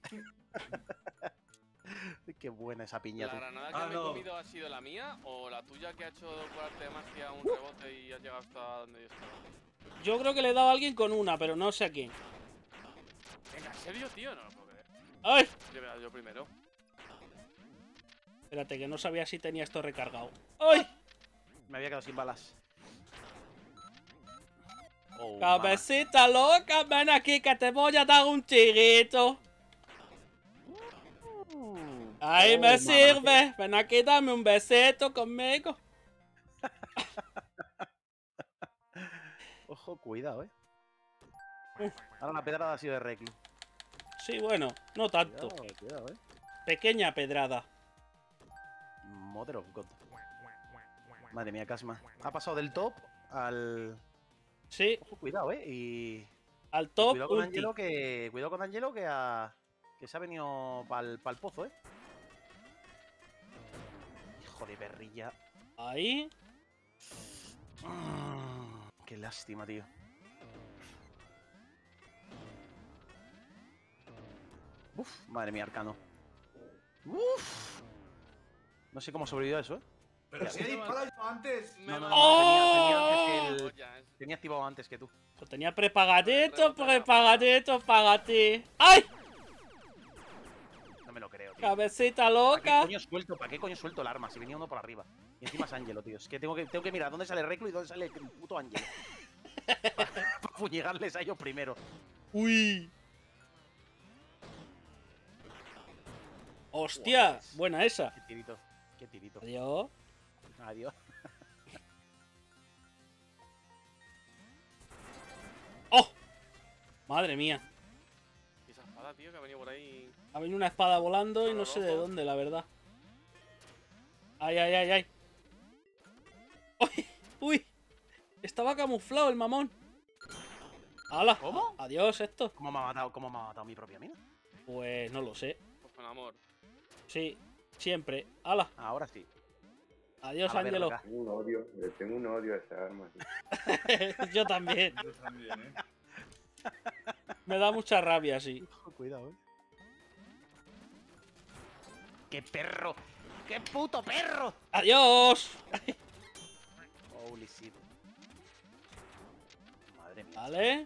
Qué buena esa piña, ¿La tú. granada que Ah, me he no. comido ha sido la mía o la tuya que ha hecho por arte de magia un rebote y has llegado hasta donde yo estaba? Yo creo que le he dado a alguien con una, pero no sé a quién. Venga, ¿en serio, tío? No lo puedo creer. ¡Ay! Yo primero. Espérate, que no sabía si tenía esto recargado. ¡Ay! Me había quedado sin balas. Oh, Cabecita loca, ven aquí que te voy a dar un tirito. Ahí me sirve. Ven aquí, dame un besito conmigo. Ojo, cuidado, Ahora la pedrada ha sido de reclu. Sí, bueno, no tanto. Cuidado, Pequeña pedrada. Mother of God. Madre mía, Casma. Ha pasado del top al... Sí, Ojo, cuidado, Y... al top Cuidado con ulti. Angelo que... Cuidado con Angelo que ha... Que se ha venido pa'l pozo, Hijo de perrilla. Ahí. Qué lástima, tío. Uf, madre mía, Arcano. Uf. No sé cómo sobrevivió a eso, Pero si he disparado yo antes. No, no, ¡Oh! tenía activado antes que tú. Lo tenía prepagadito para ti. ¡Ay! No me lo creo, tío. Cabecita ¿Para qué loca. coño suelto? ¿Para qué coño suelto el arma? Si venía uno por arriba. Y encima es Angelo, tío. Es que tengo que mirar dónde sale Reclu y dónde sale el puto Angelo. Para fuñigarles a ellos primero. Uy. Hostia, Guau, buena esa. Qué tirito. Qué tirito. Adiós. Adiós. ¡Oh! Madre mía. ¿Y esa espada, tío, que ha venido por ahí? Ha venido una espada volando y no sé de dónde, la verdad. ¡Ay, ay, ay, ay! ¡Uy! ¡Uy! Estaba camuflado el mamón. ¡Hala! ¿Cómo? Adiós, esto. ¿Cómo me ha matado mi propia mina? Pues no lo sé. Pues con amor. Sí, siempre. ¡Hala! Ahora sí. Adiós, A la Ángelo. verga. Le tengo un odio a esa arma. Tío. Yo también. Yo también, Me da mucha rabia, sí. Cuidado, ¡Qué perro! ¡Qué puto perro! ¡Adiós! Holy shit. Madre mía. Vale.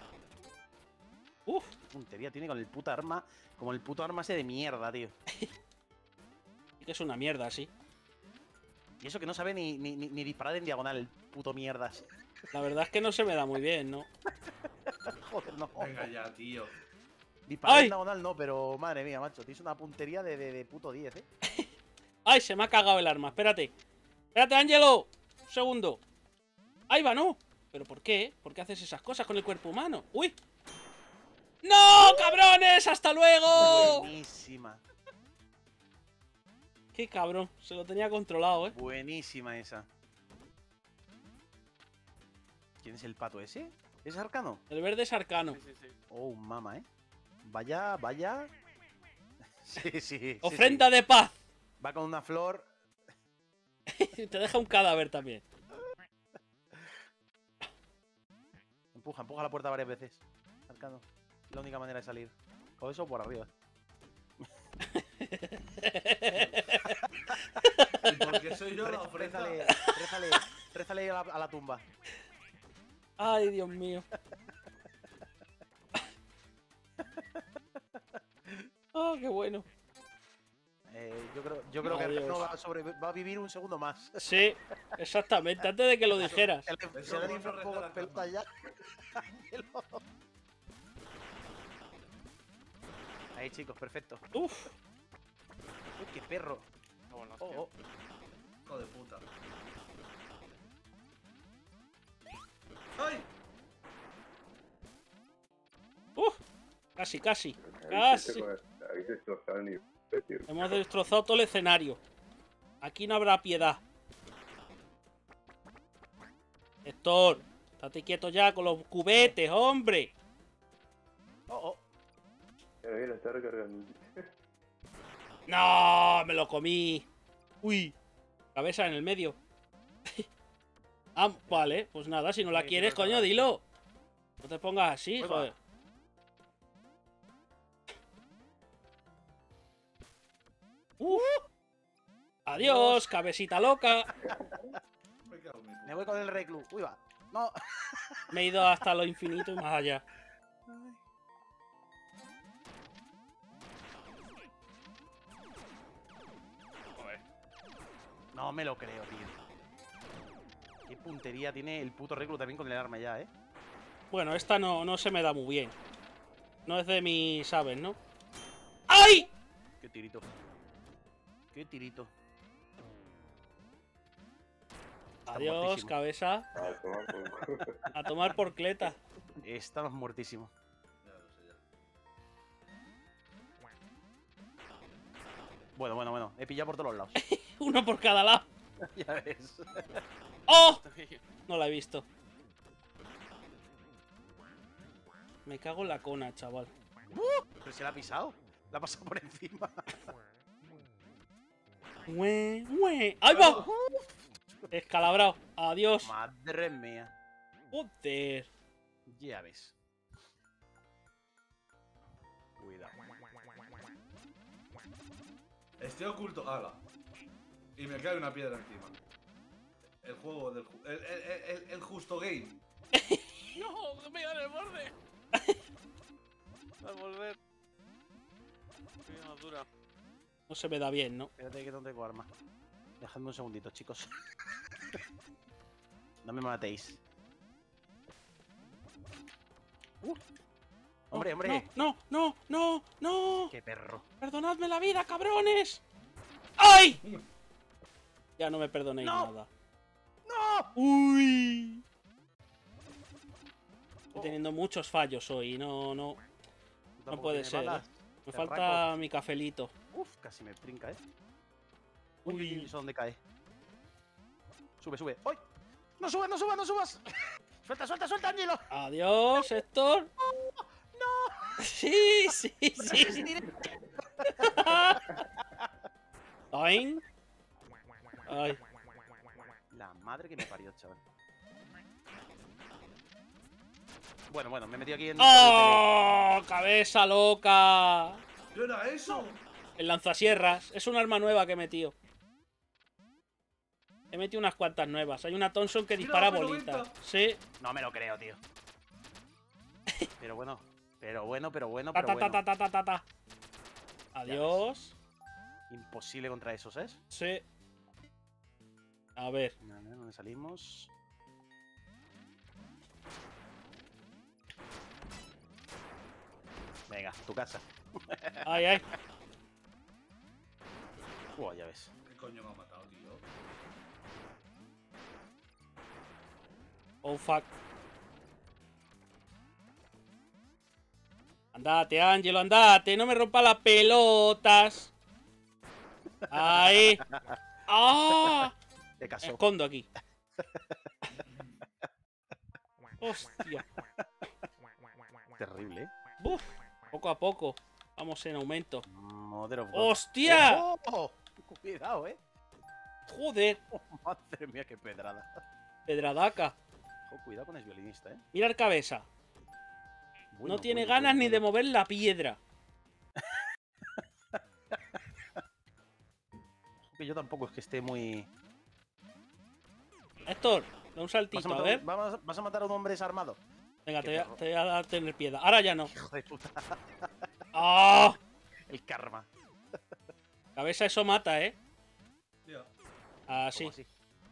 Uf. Qué puntería tiene con el puto arma. Como el puto arma ese de mierda, tío. Que es una mierda, sí. Y eso que no sabe ni disparar en diagonal, el puto mierdas. La verdad es que no se me da muy bien, ¿no? Joder, no. Venga ya, tío. Disparar ¡Ay! en diagonal no, pero madre mía, macho. Tienes una puntería de puto 10, ¡Ay! Se me ha cagado el arma. Espérate. Espérate, Ángelo. Un segundo. ¡Ahí va, no! ¿Pero por qué? ¿Por qué haces esas cosas con el cuerpo humano? ¡Uy! ¡No, cabrones! ¡Hasta luego! Buenísima. ¡Qué cabrón! Se lo tenía controlado, ¿eh? Buenísima esa. ¿Quién es el pato ese? ¿Es Arcano? El verde es arcano. Sí, sí, sí. Oh, mama, Vaya, vaya. Sí, sí. Ofrenda de paz. Va con una flor. Te deja un cadáver también. Empuja la puerta varias veces. Arcano. Es la única manera de salir. O eso por arriba. ¿Y por qué soy yo la ofrenda? Rézale a la tumba. Ay, Dios mío. Oh, qué bueno. Yo creo que Adiós. Arcano va a vivir un segundo más. Sí, exactamente. Antes de que lo dijeras. Se le infla un poco las pelotas ya. Ahí, chicos, perfecto. Uf. Uy, qué perro. Ah, bueno, Oh, tío. oh. Hijo de puta. ¡Ay! Casi, casi. Habéis Casi. habéis destrozado el nivel, tío. Hemos destrozado todo el escenario. Aquí no habrá piedad. Héctor, estate quieto ya con los cubetes, hombre. Oh, oh. Mira, está recargando. No, me lo comí. Uy, cabeza en el medio. Ah, vale, pues nada, si no la Sí, quieres, sí, coño, sí. dilo. No te pongas así, Pues va. joder. Adiós, cabecita loca. Me cago en mi puta. Me voy con el reclu. Uy, va. No. Me he ido hasta lo infinito y más allá. No me lo creo, tío. Qué puntería tiene el puto reclu también con el arma ya, ¿eh? Bueno, esta no se me da muy bien. No es de mi, ¿sabes, no? ¡Ay! Qué tirito. Qué tirito. Está Adiós, muertísimo. cabeza. Ah, toma por culo. A tomar por cleta. Estamos muertísimo. Ya lo sé, ya. Bueno. He pillado por todos los lados. Uno por cada lado. Ya ves. ¡Oh! No la he visto. Me cago en la cona, chaval. Pero se la ha pisado. La ha pasado por encima. ¡Mue! ¡Ahí va! Escalabrado. Adiós. Madre mía. Joder. Ya ves. Cuidado. Estoy oculto. ¡Hala! Y me cae una piedra encima. El juego del. El justo game. ¡No! ¡Me da en el borde! Al volver. Qué más dura. No se me da bien, ¿no? Espérate que no tengo arma. Dejadme un segundito, chicos. No me matéis. Hombre. No. Qué perro. Perdonadme la vida, cabrones. ¡Ay! Ya no me perdonéis No. nada. ¡No! ¡Uy! Estoy teniendo muchos fallos hoy. No Tampoco puede tiene ser, balas. me Te falta arranco. mi cafelito. Uf, casi me trinca, Uy. Uy, ¿eso dónde cae? Sube. ¡Uy! ¡No subas! ¡Suelta, Angelo! Adiós, Héctor. ¡No! Sí. Ay. Ay. La madre que me parió, chaval. Bueno, me he metido aquí en... ¡Oh! ¡Cabeza loca! ¿Qué era eso? El lanzasierras. Es un arma nueva que he metido. He metido unas cuantas nuevas. Hay una Thompson que Mira, dispara pero bolitas. venta. Sí. No me lo creo, tío. Pero bueno. Ta. Adiós. Imposible contra eso, ¿sabes? Sí. A ver. A ver, ¿dónde salimos? Venga, tu casa. Ay. Ya ves. ¿Qué coño me ha matado, tío? Oh, fuck. Andate, Ángelo, andate. No me rompa las pelotas. Ahí. ¡Ah! Te Me casó. escondo aquí. Hostia. Terrible, ¿eh? Uf, poco a poco. Vamos en aumento. Mother of God. ¡Hostia! ¡Oh! Cuidado, Joder. Madre mía, qué pedrada. Pedradaca. Cuidado con el violinista, ¿eh? Mira el cabeza. Bueno, No tiene bueno, ganas bueno, ni de bueno. mover la piedra. Que yo tampoco es que esté muy... Héctor, da un saltito, a ver. ¿Vas a matar a un hombre desarmado? Venga, Qué te perro. voy a dar tener piedad. Ahora ya no. Hijo de puta. ¡Ah! El karma. Cabeza, eso mata, ¿eh? Tío. Así. ¿Cómo así?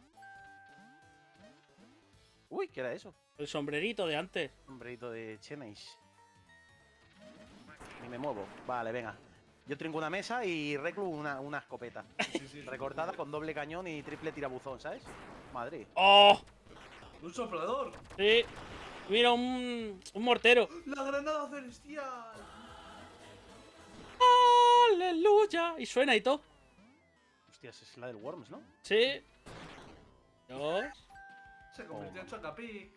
Uy, ¿qué era eso? El sombrerito de antes. Sombrerito de Chemeis. Ni me muevo. Vale, venga. Yo trinco una mesa y reclu una escopeta. Sí. Recortada con doble cañón y triple tirabuzón, ¿sabes? Madre. ¡Oh! ¡Un soplador! Sí. Mira, un mortero. ¡La granada celestial! ¡Aleluya! Y suena y todo. Hostias, es la del Worms, ¿no? Sí. Dos. Se convirtió en Chocapic.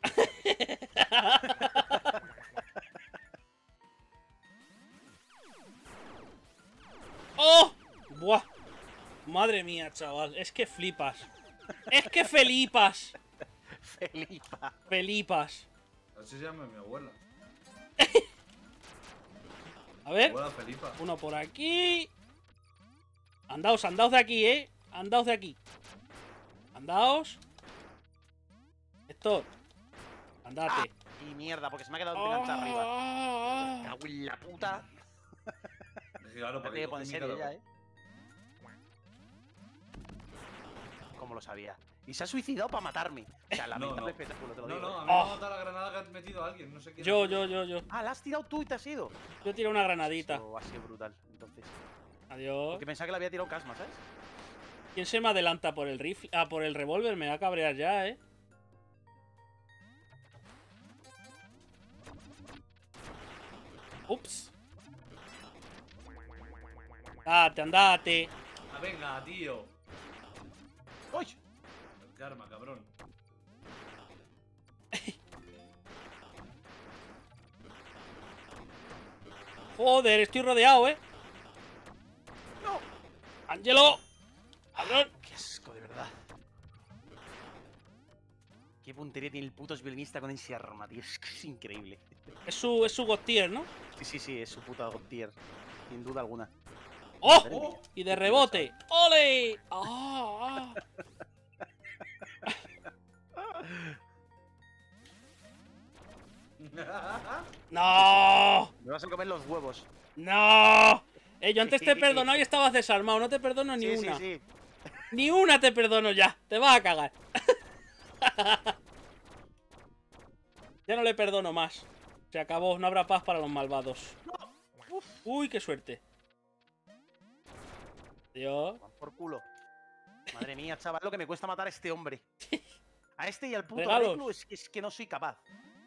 ¡Oh! ¡Buah! Madre mía, chaval. Es que flipas. Es que felipas. Felipa. Así Felipas. se llama mi abuela. A ver. Abuela Felipa. Uno por aquí. Andaos de aquí, ¿eh? Andaos de aquí. Andaos. Héctor. Andate. Y mierda, porque se me ha quedado enganchado arriba. Ah. Cago en la puta. Claro, Me para tiene que poner serio ya, ¿eh? ¿Cómo lo sabía? Y se ha suicidado para matarme. O sea, lamentable no. espectáculo, te lo No, digo. no, a mí me ha matado la granada que ha metido alguien, no sé quién. Yo. Ah, la has tirado tú y te has ido. Yo tiro una granadita. Eso ha sido brutal, entonces. Adiós. Porque pensaba que le había tirado Casma, ¿sabes? ¿Quién se me adelanta por el rifle? Ah, por el revólver. Me va a cabrear ya, ¿eh? Ups. Andate, andate. Ah, venga, tío. ¡Uy! El karma, cabrón. Joder, estoy rodeado, ¿eh? ¡No! ¡Ángelo! ¡Cabrón! ¡Qué asco, de verdad! Qué puntería tiene el puto violinista con ese arma, tío. Es increíble. Es su God tier, ¿no? Sí, es su puta God tier. Sin duda alguna. ¡Oh! Madre mía. Y de rebote. ¡Ole! ¡Ah! ¡No! Me vas a comer los huevos. ¡No! Yo antes te perdono y estabas desarmado. No te perdono ni Sí, una. sí. Ni una te perdono ya. Te vas a cagar. Ya no le perdono más. Se acabó. No habrá paz para los malvados. Uy, qué suerte. Dios. Van por culo. Madre mía, chaval, lo que me cuesta matar a este hombre. A este y al puto Regalos. reclu es que no soy capaz.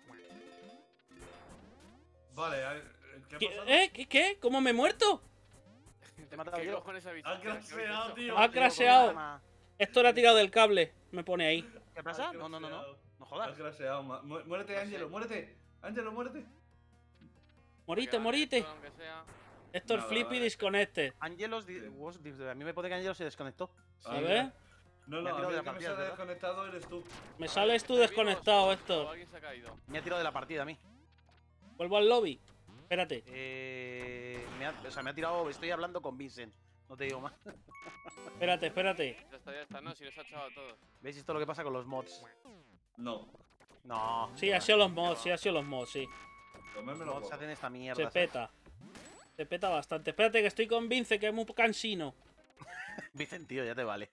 Vale, ¿qué ha pasado? ¿Qué? ¿Cómo me he muerto? Te he matado ¿Qué yo. cojones habéis Ha hecho? ¿Qué habéis craseado, hecho? tío. Ha craseado. Esto le ha tirado del cable. Me pone ahí. ¿Qué pasa? Ha No. craseado. No Ha jodas. craseado. Muérete, No sé. Ángelo, muérete. Ángelo, muérete. Morite, morite. Esto, aunque sea. Esto es Nada, Flippy vale. Disconnected. Angelos, a mí me pone que Angelos se desconectó. A ver. No, Me ha no, a tirado mí de el la que me partida, se ha ¿verdad? desconectado eres tú. Me sales tú ¿Estáis desconectado, vivos o Héctor. alguien se ha caído? Me ha tirado de la partida a mí. Vuelvo al lobby. Espérate. Me ha tirado. Estoy hablando con Vincent. No te digo más. Espérate. Ya está, no, si nos ha echado a todos. ¿Veis esto es lo que pasa con los mods? No. No. Sí, ha sido los mods, sí. Comérmelo Los mods poco. hacen esta mierda. Se ¿sabes? peta. Se peta bastante. Espérate que estoy con Vince, que es muy cansino. Vincent, tío, ya te vale.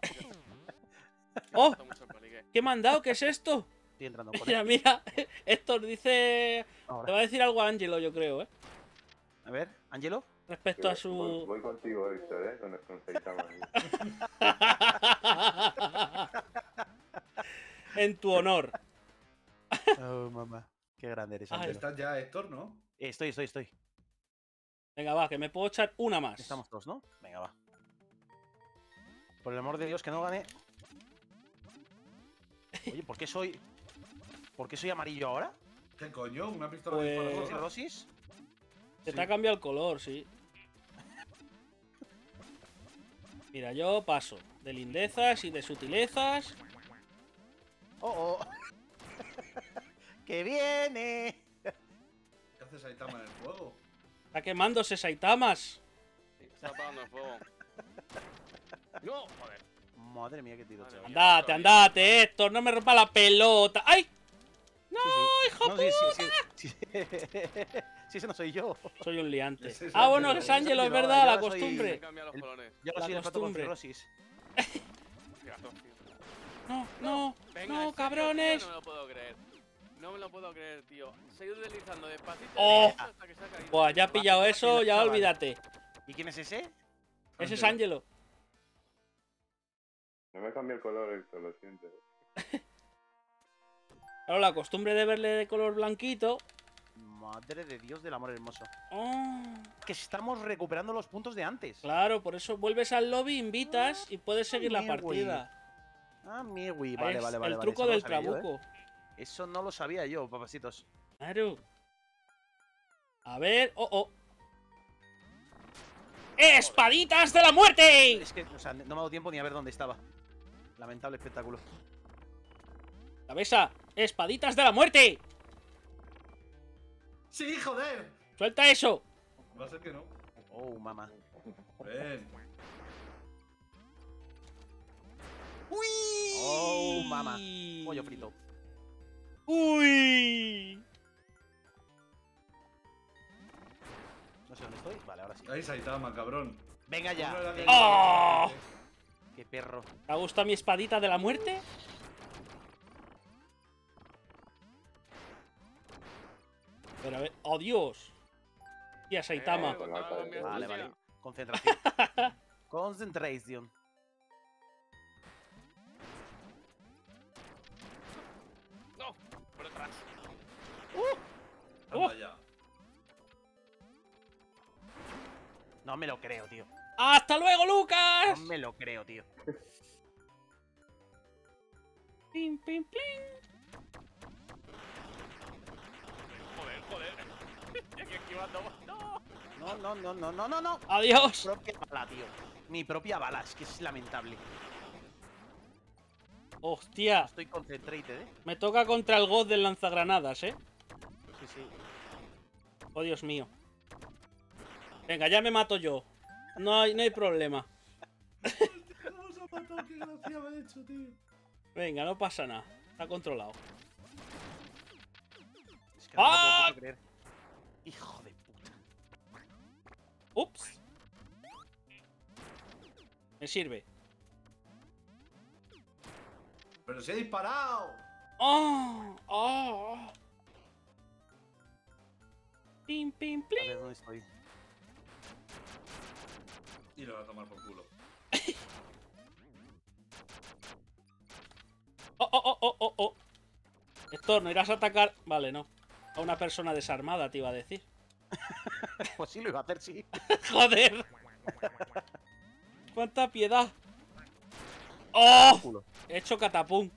¡Oh! Me gusta mucho el poliqué. ¿Qué me han dado? ¿Qué es esto? Estoy entrando con Mira, él. mira. Héctor dice... Le Ahora. va a decir algo a Angelo, yo creo, ¿eh? A ver, Angelo. Respecto a Voy, su... voy contigo, Víctor, con Saitama. En tu honor. Oh, mamá. Qué grande eres, Ay. Angelo. Estás ya, Héctor, ¿no? Estoy. Venga, va, que me puedo echar una más. Estamos todos, ¿no? Venga, va. Por el amor de Dios, que no gane. Oye, ¿por qué soy amarillo ahora? ¿Qué coño? ¿Una pistola Pues- de ¿Por disparo? cirrosis? Se Sí. te ha cambiado el color, sí. Mira, yo paso de lindezas y de sutilezas. ¡Oh, oh! ¡Que viene! ¿Qué haces Saitama en el fuego? Está quemándose Saitamas. Está apagando el fuego. ¡No! Joder. Madre mía, qué tiro, Madre chaval. mía. Andate, Héctor, no me rompa la pelota. ¡Ay! ¡No, hijo No, puta! sí. Sí, ese no soy yo. Soy un liante. Ese es Ah, bueno, Ángelo. es Ángelo, es Yo verdad, la soy- Se costumbre. cambian los El- colores. Yo La soy el pato con costumbre. cirrosis. Mira, no, tío. No, Venga, ¿en no, serio, cabrones. tío? No me lo puedo creer. No me lo puedo creer, tío. Se ha ido deslizando despacito Oh. hasta que se ha caído. Buah, ya ha pillado eso, ya chaval. olvídate. ¿Y quién es ese? Ese es Ángelo. No me cambia el color, Héctor, lo siento. Claro, la costumbre de verle de color blanquito. Madre de Dios del amor hermoso. Oh, Que estamos recuperando los puntos de antes. claro, por eso vuelves al lobby, invitas y puedes seguir la Mierda. partida. Ah, miwi. Ahí Vale, es vale. el vale. truco Eso no del lo sabía yo, ¿eh? trabuco. Eso no lo sabía yo, papacitos. Claro. A ver, oh. ¡Espaditas de la muerte! Es que, o sea, no me ha dado tiempo ni a ver dónde estaba. Lamentable espectáculo. Cabeza, espaditas de la muerte. ¡Sí, joder! Suelta eso. Va a ser que no. Oh, mamá. Ven. Uy. Oh, mamá. Pollo frito. Uy. No sé dónde estoy. Vale, ahora sí. Ahí Saitama, cabrón. Venga No era ya. que- ¡Oh! Qué perro. ¿Te ha gustado mi espadita de la muerte? Pero a ver... ¡Oh, Dios! Tía Saitama. Vale, vale. Concentración. Concentration. No, por detrás. Anda ya. No me lo creo, tío. ¡Hasta luego, No Lucas! me lo creo, tío. Pim, pim, pim. Joder, joder. Y aquí esquivando. No. No, no, no, no, no, no, no. ¡Adiós! Mi propia bala, tío. Mi propia bala, es que es lamentable. ¡Hostia! Estoy concentrated, Me toca contra el god del lanzagranadas, ¿eh? Sí, sí. ¡Oh, Dios mío! Venga, ya me mato yo. No hay problema. Nos ha matado, qué gracia me ha hecho, tío. Venga, no pasa nada. Está controlado. Es que no me lo ¡Ah! puedo creer. Hijo de puta. ¡Ups! Me sirve. Pero se ha disparado. ¡Oh! ¡Oh! ¡Pim, pim, A pim! ver dónde estoy. Y lo va a tomar por culo. ¡Oh, oh, oh, oh, oh, oh! Héctor, ¿no irás a atacar? Vale, no. A una persona desarmada, te iba a decir. Pues sí, lo iba a hacer, sí. ¡Joder! ¡Cuánta piedad! ¡Oh! Culo. He hecho catapum.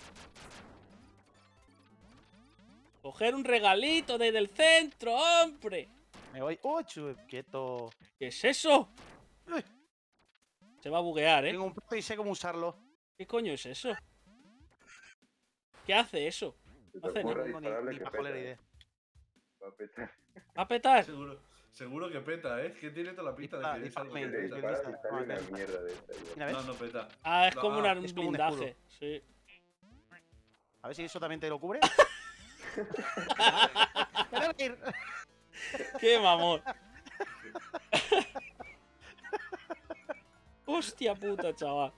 Coger un regalito desde el centro, hombre. Me voy. ¡Oh, quieto! ¿Qué es eso? Uy, Se va a buguear, ¿eh? tengo un plato y sé cómo usarlo. ¿Qué coño es eso? ¿Qué hace eso? Se Hace te No ocurre tengo dispararle ni que pajolera peta, idea. va a petar. ¿Va a petar? Seguro que peta, ¿eh? Que tiene toda la pinta de que es algo que Disparame, Le peta. disparas y sale una mierda de esta. Mira, ¿ves? No, no peta. Ah, es como Ah, un es como un blindaje. Sí. A ver si eso también te lo cubre. Pero ir. ¡Qué mamón! ¡Hostia puta, chaval!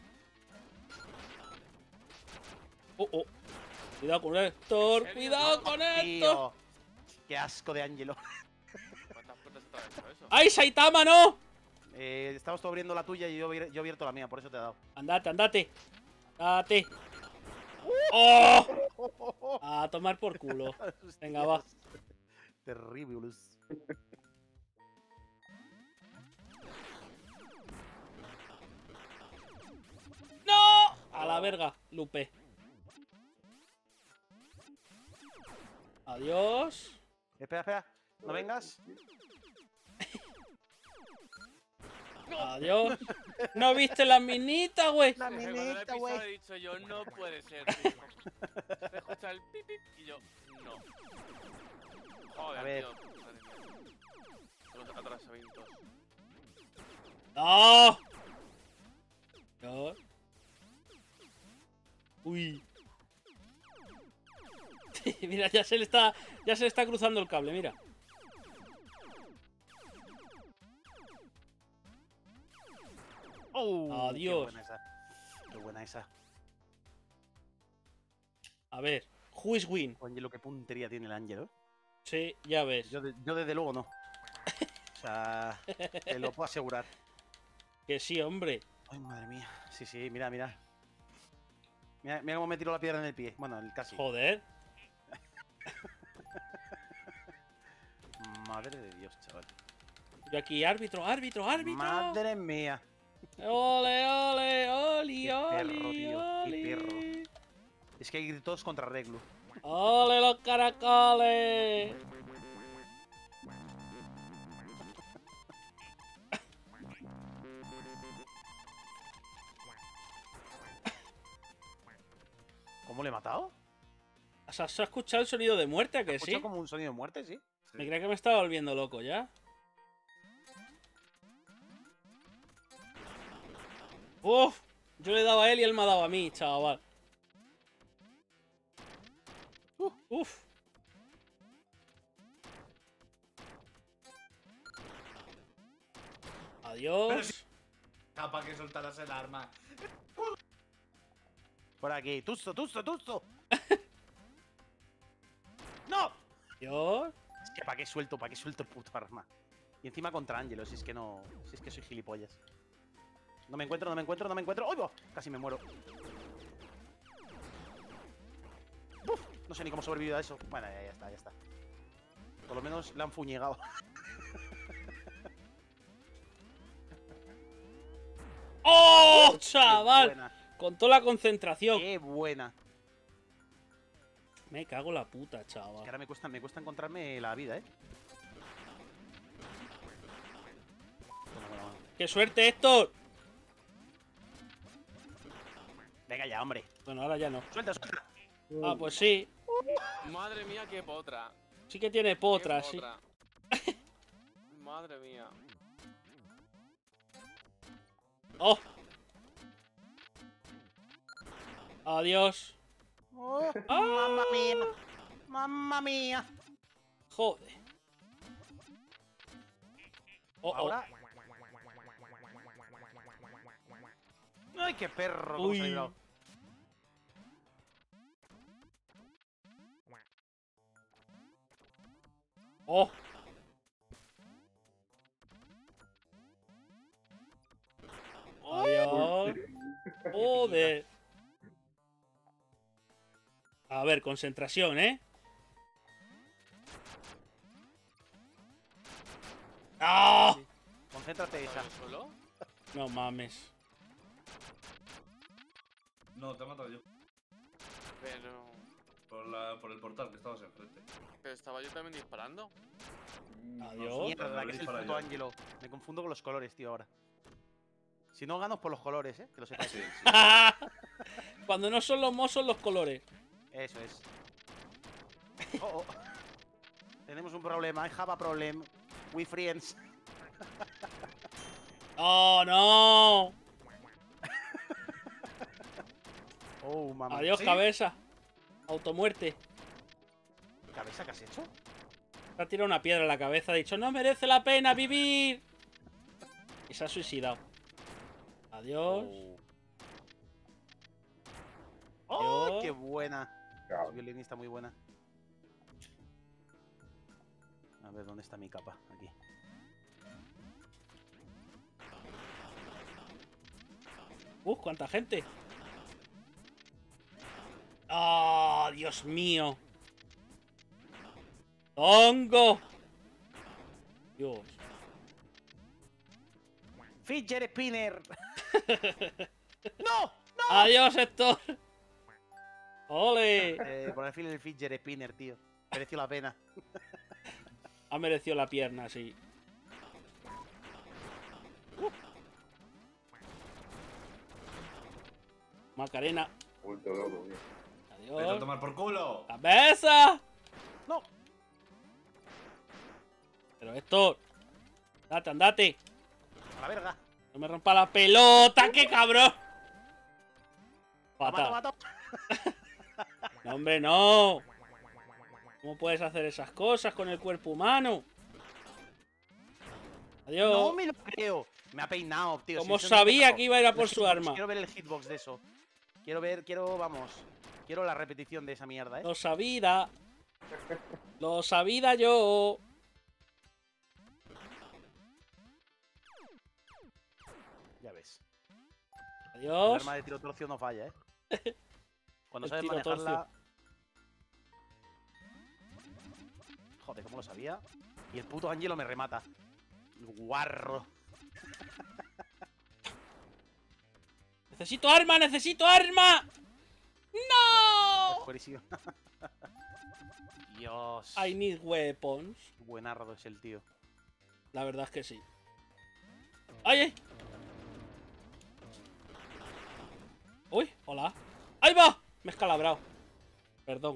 ¡Oh, oh! ¡Cuidado con Héctor! ¿En serio? ¡Cuidado con Héctor! Tío. Qué asco de Ángelo. ¿Cuántas puertas está hecho eso? ¡Ay, Saitama, no! Estabas tú abriendo la tuya y yo he abierto la mía, por eso te he dado. Andate, andate. Date. ¡Oh! A tomar por culo. Venga, va. Terrible. ¡No! A la verga, Lupe. Adiós. Espera, espera. No vengas. Adiós. ¿No viste la minita, güey? La Cuando lo he minita, pisado güey. he dicho yo, no puede ser, tío. Se escucha el pip pip y yo, no. Joder, A ver. tío. Madre mía. Los atrasamientos. ¡No! No. Uy. Mira, ya se le está cruzando el cable, mira. Oh, Adiós. Qué buena esa. Qué buena esa. A ver, who is win? Ángelo, qué puntería tiene el Ángelo. Sí, ya ves. Yo desde luego no. O sea, te lo puedo asegurar. Que sí, hombre. Ay, madre mía. Sí, sí, mira, mira. Mira, mira cómo me tiró la piedra en el pie. Bueno, en el casi. Joder. Madre de Dios, chaval. Yo aquí, árbitro, árbitro, árbitro. Madre mía. Ole, ole, oli, Qué perro, oli, tío, qué oli. perro. Es que hay que ir todos contra Reglu. Ole los caracoles. ¿Cómo le he matado? ¿Has escuchado el sonido de muerte, a que Escucho sí? como un sonido de muerte, sí. Me creía que me estaba volviendo loco ya. Uf, yo le he dado a él y él me ha dado a mí, chaval. Uf. Adiós. Para que soltaras el arma. Por aquí. ¡Tusto, tusto, tusto! ¡No! Dios. Es que ¿para qué suelto el puto arma? Y encima contra Ángelo, si es que no. Si es que soy gilipollas. No me encuentro, no me encuentro, no me encuentro. ¡Uy, va! Casi me muero. ¡Uf! No sé ni cómo he sobrevivido a eso. Bueno, ya está, ya está. Por lo menos le han fuñegado. ¡Oh, ¡Qué chaval! buena! Con toda la concentración. ¡Qué buena! Me cago en la puta, Es que chaval. ahora me cuesta encontrarme la vida, ¿eh? Bueno, bueno, bueno. ¡Qué suerte, Héctor! Venga ya, hombre. Bueno, ahora ya no. Suelta, suelta. Ah, pues sí. Madre mía, qué potra. Sí que tiene Qué potras, sí. potra. Madre mía. ¡Oh! Adiós. Oh, ¡Ah! ¡Mamma mía! ¡Mamma mía! Joder. Oh, oh. Ahora. ¡Ay, qué perro! ¿Cómo se ha Uy. librado? ¡Oh! Adiós. Joder. A ver, concentración, ¿eh? ¡Ah! Concéntrate esa. ¿Estás solo? No mames. No, te he matado yo. Pero... Por el portal que estabas enfrente. Pero estaba yo también disparando. Adiós. Mierda, que es el Dispara puto yo. Ángelo. Me confundo con los colores, tío, ahora. Si no gano por los colores, que lo sepáis. Sí, sí. Cuando no son los mozos, son los colores. Eso es. Oh, oh. Tenemos un problema. I have a problem. We friends. ¡Oh, no! Oh, mamá. Adiós, ¿Sí? cabeza. Automuerte. ¿Cabeza qué has hecho? Se ha tirado una piedra en la cabeza. Ha dicho, no merece la pena vivir. Y se ha suicidado. Adiós. Oh, Adiós. qué buena. Cabrón. Es violinista muy buena. A ver, ¿dónde está mi capa? Aquí. ¡Cuánta gente! ¡Oh, Dios mío! ¡Hongo! Dios. ¡Fidget Spinner! ¡No! ¡Adiós, Héctor! ¡Ole! Por el fin el Fidget Spinner, tío. Mereció la pena. Ha merecido la pierna, sí. Macarena. Bulto loco, tío. Vete a Adiós. tomar por culo. ¡Cabeza! ¡No! Pero Héctor. Andate, andate. A la verga. No me rompa la pelota, qué cabrón. Mato, Fatal. mato. No, hombre, no. ¿Cómo puedes hacer esas cosas con el cuerpo humano? Adiós. No me lo creo. Me ha peinado, tío. Como si eso no sabía me que iba a ir a por Los su hitbox, arma. Quiero ver el hitbox de eso. Vamos. Quiero la repetición de esa mierda, Lo sabía. Lo sabía yo. Ya ves. El Adiós. arma de tiro torcio no falla, Cuando El sabes tiro manejarla... Joder, ¿cómo lo sabía? Y el puto Ángelo me remata. Guarro. ¡Necesito arma! ¡Necesito arma! ¡No! Buenísimo. Dios. I need weapons. Buenardo es el tío. La verdad es que sí. ¡Ay, ay! ¡Uy! ¡Hola! ¡Ahí va! Me he escalabrado. Perdón.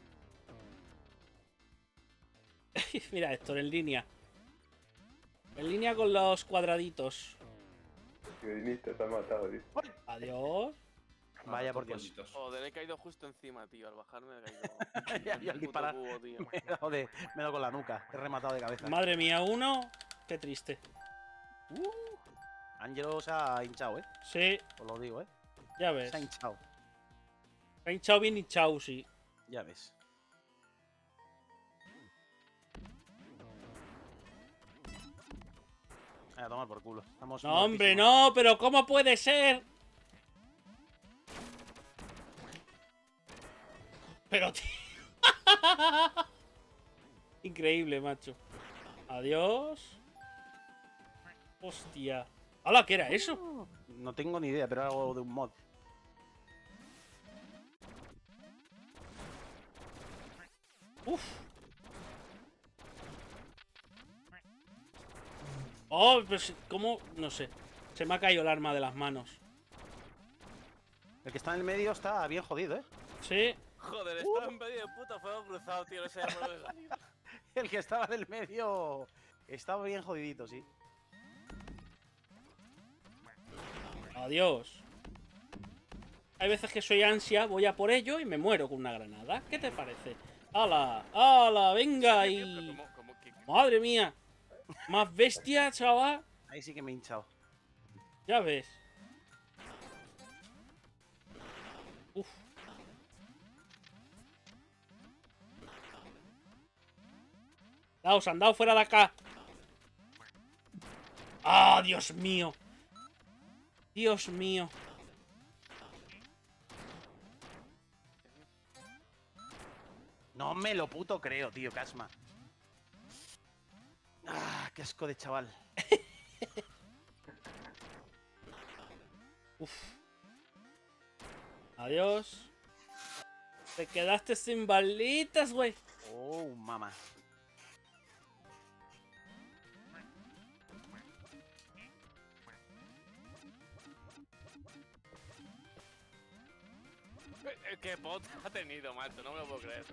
Mira, Héctor, en línea. En línea con los cuadraditos. El violinista te ha matado, tío. Adiós. Vaya por Dios. Pollitos. Joder, he caído justo encima, tío. Al bajarme he caído. Ya, yo al Puto disparar cubo, tío. me he dado con la nuca. He rematado de cabeza. Madre mía, uno. Qué triste. Ángelo se ha hinchado, Sí, os lo digo, ya ves. se ha hinchado, Se ha hinchado bien hinchado, sí. ya ves. A tomar por culo. Estamos No, hombre, muertísimos. no, pero ¿cómo puede ser? Pero, tío. Increíble, macho. Adiós. Hostia. ¡Hala! ¿Qué era eso? No tengo ni idea, pero era algo de un mod. Uf. Oh, pues, ¿cómo? No sé. Se me ha caído el arma de las manos. El que está en el medio está bien jodido, Sí. Joder, estaba en medio de puto fuego cruzado, tío. No sé por dónde salir. El que estaba en el medio estaba bien jodidito, sí. Adiós. Hay veces que soy ansia, voy a por ello y me muero con una granada. ¿Qué te parece? ¡Hala! ¡Hala! ¡Venga! Tío, pero Y... ¿cómo que- ¡Madre mía! Más bestia, chaval. Ahí sí que me he hinchado. Ya ves. Uf. Daos, andado fuera de acá. ¡Ah, Dios mío! Dios mío. No me lo puto creo, tío, Casma. Ah, qué asco de chaval. Uf. Adiós. Te quedaste sin balitas, güey. Oh, mamá. ¿Qué bot ha tenido, macho? No me lo puedo creer.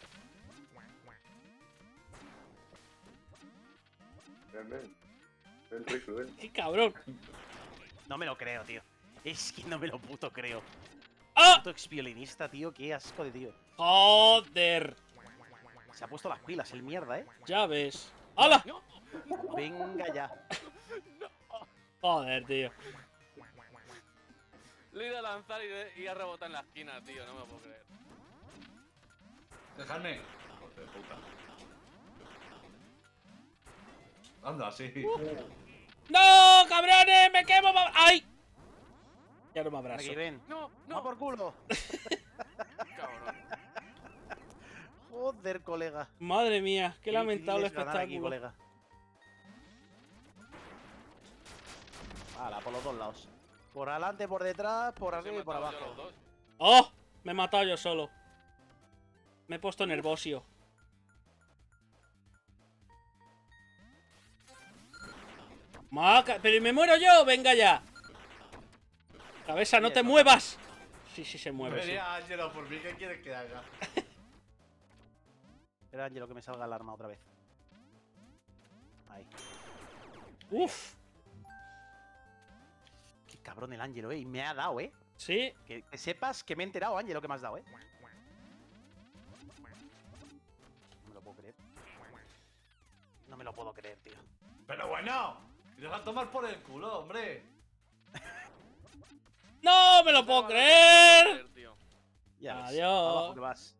Ven. Ven, Reclu, ven. ¡Qué cabrón! No me lo creo, tío. Es que no me lo puto creo. ¡Ah! Puto expiolinista, tío. Qué asco de tío. ¡Joder! Se ha puesto las pilas, el mierda, Ya ves. ¡Hala! No, Venga ya. Joder, tío. le he ido a lanzar y ha rebotado en la esquina, tío. No me lo puedo creer. Dejadme. Joder, de puta. Anda, sí. ¡No, cabrones! ¡Me quemo! ¡Ay! Ya no me abrazo. Aquí ven. No, ¡No no. por culo! Cabrón. Joder, colega. Madre mía, qué Qué lamentable difícil es ganar aquí, espectáculo. colega. Hala, por los dos lados. Por adelante, por detrás, por Os he arriba y por matado yo abajo. los dos. ¡Oh! Me he matado yo solo. Me he puesto nervosio. ¡Maca! ¡Pero me muero yo! ¡Venga ya! Cabeza, no te muevas. Sí, sí se mueve. Sí. Venía Ángelo por mí, ¿qué quieres que haga? Espera, Ángelo, que me salga el arma otra vez. Ahí. Uf. Qué cabrón el Ángelo, y me ha dado, Sí. Que sepas que me he enterado, Ángelo, que me has dado, No me lo puedo creer. No me lo puedo creer, tío. Pero bueno, deja tomar por el culo, hombre. ¡No me lo puedo No, creer! no me lo puedo creer, tío. Ya ves, Adiós. abajo que vas.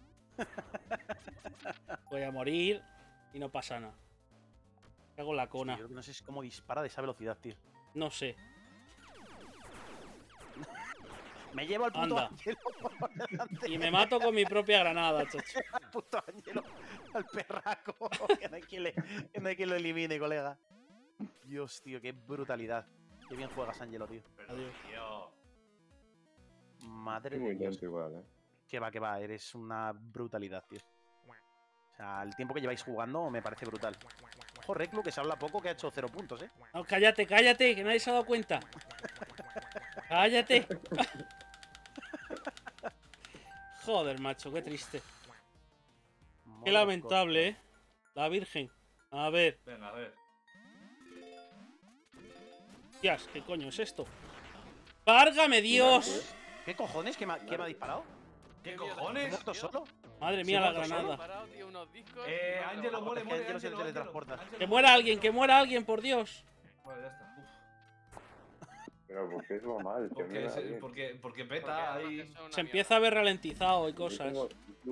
Voy a morir y no pasa nada. Cago en la Tío, cona. yo creo que no sé cómo dispara de esa velocidad, tío. No sé. Me llevo al puto Anda. Ángelo por delante. Y me mato con mi propia granada, chacho. Al puto Ángelo. Al perraco. Que no hay quien lo elimine, colega. Dios, tío, qué brutalidad. Qué bien juegas, Ángelo, tío. Pero, Adiós. tío. Madre Es de muy Dios. lento igual, Que va, eres una brutalidad, tío. O sea, el tiempo que lleváis jugando me parece brutal. Ojo, Reclu, que se habla poco, que ha hecho 0 puntos, No, cállate, cállate, que nadie se ha dado cuenta. Cállate. Joder, macho, qué triste. Qué lamentable, La Virgen. A ver. Venga, a ver. Hostias, ¿qué coño es esto? ¡Várgame Dios! ¿Qué cojones? ¿Qué me ha disparado? ¿Qué ¿Qué mierda? ¿He cojones? muerto solo? Madre mía, la muerto solo? granada. Parado, tío, unos discos. Ángelo, muere, Es que muere. Ángelo se Ángelo, teletransporta. Ángelo, Que muera alguien, por Dios. Vale, ya está. Uf. Pero ¿por qué eso va mal? Si a mí me va bien. Porque peta ahí. Se empieza a ver ralentizado y Yo cosas. tengo-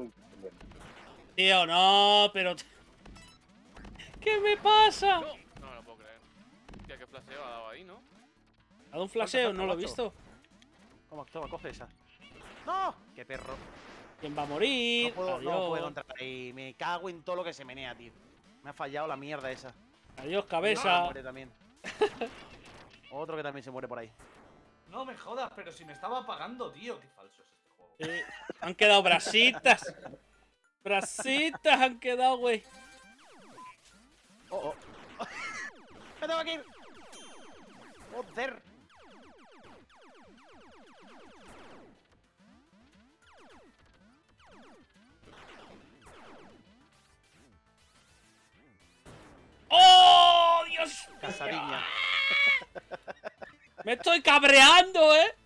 Tío, no, pero... ¿Qué me pasa? No, no me lo puedo creer. Hostia, qué flasheo ha dado ahí, ¿no? ¿Ha dado un flasheo? Falta, No lo he macho. visto. Toma, coge esa. ¡No! ¡Qué perro! ¿Quién va a morir? No puedo Adiós. entrar ahí. Me cago en todo lo que se menea, tío. Me ha fallado la mierda esa. Adiós, No, cabeza. muere también. Otro que también se muere por ahí. No me jodas, pero si me estaba apagando, tío. Qué falso es este juego. Han quedado brasitas. Brasitas han quedado, güey. ¡Oh! ¡Me tengo que ir! ¡Joder! ¡Oh, Dios! Casadiña. Me estoy cabreando, ¿eh?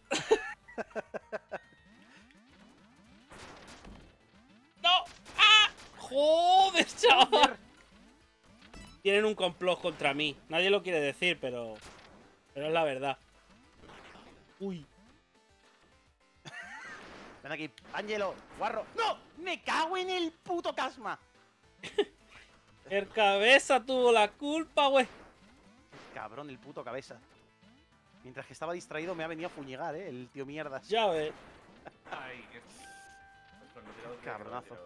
¡No! ¡Ah! ¡Joder, chaval! Tienen un complot contra mí. Nadie lo quiere decir, pero es la verdad. Uy. Ven aquí, Ángelo, guarro. ¡No! ¡Me cago en el puto casma! El cabeza tuvo la culpa, güey. Cabrón, el puto cabeza. Mientras que estaba distraído me ha venido a fuñigar, el tío mierdas. Ya ves. Ay, qué. Cabronazo.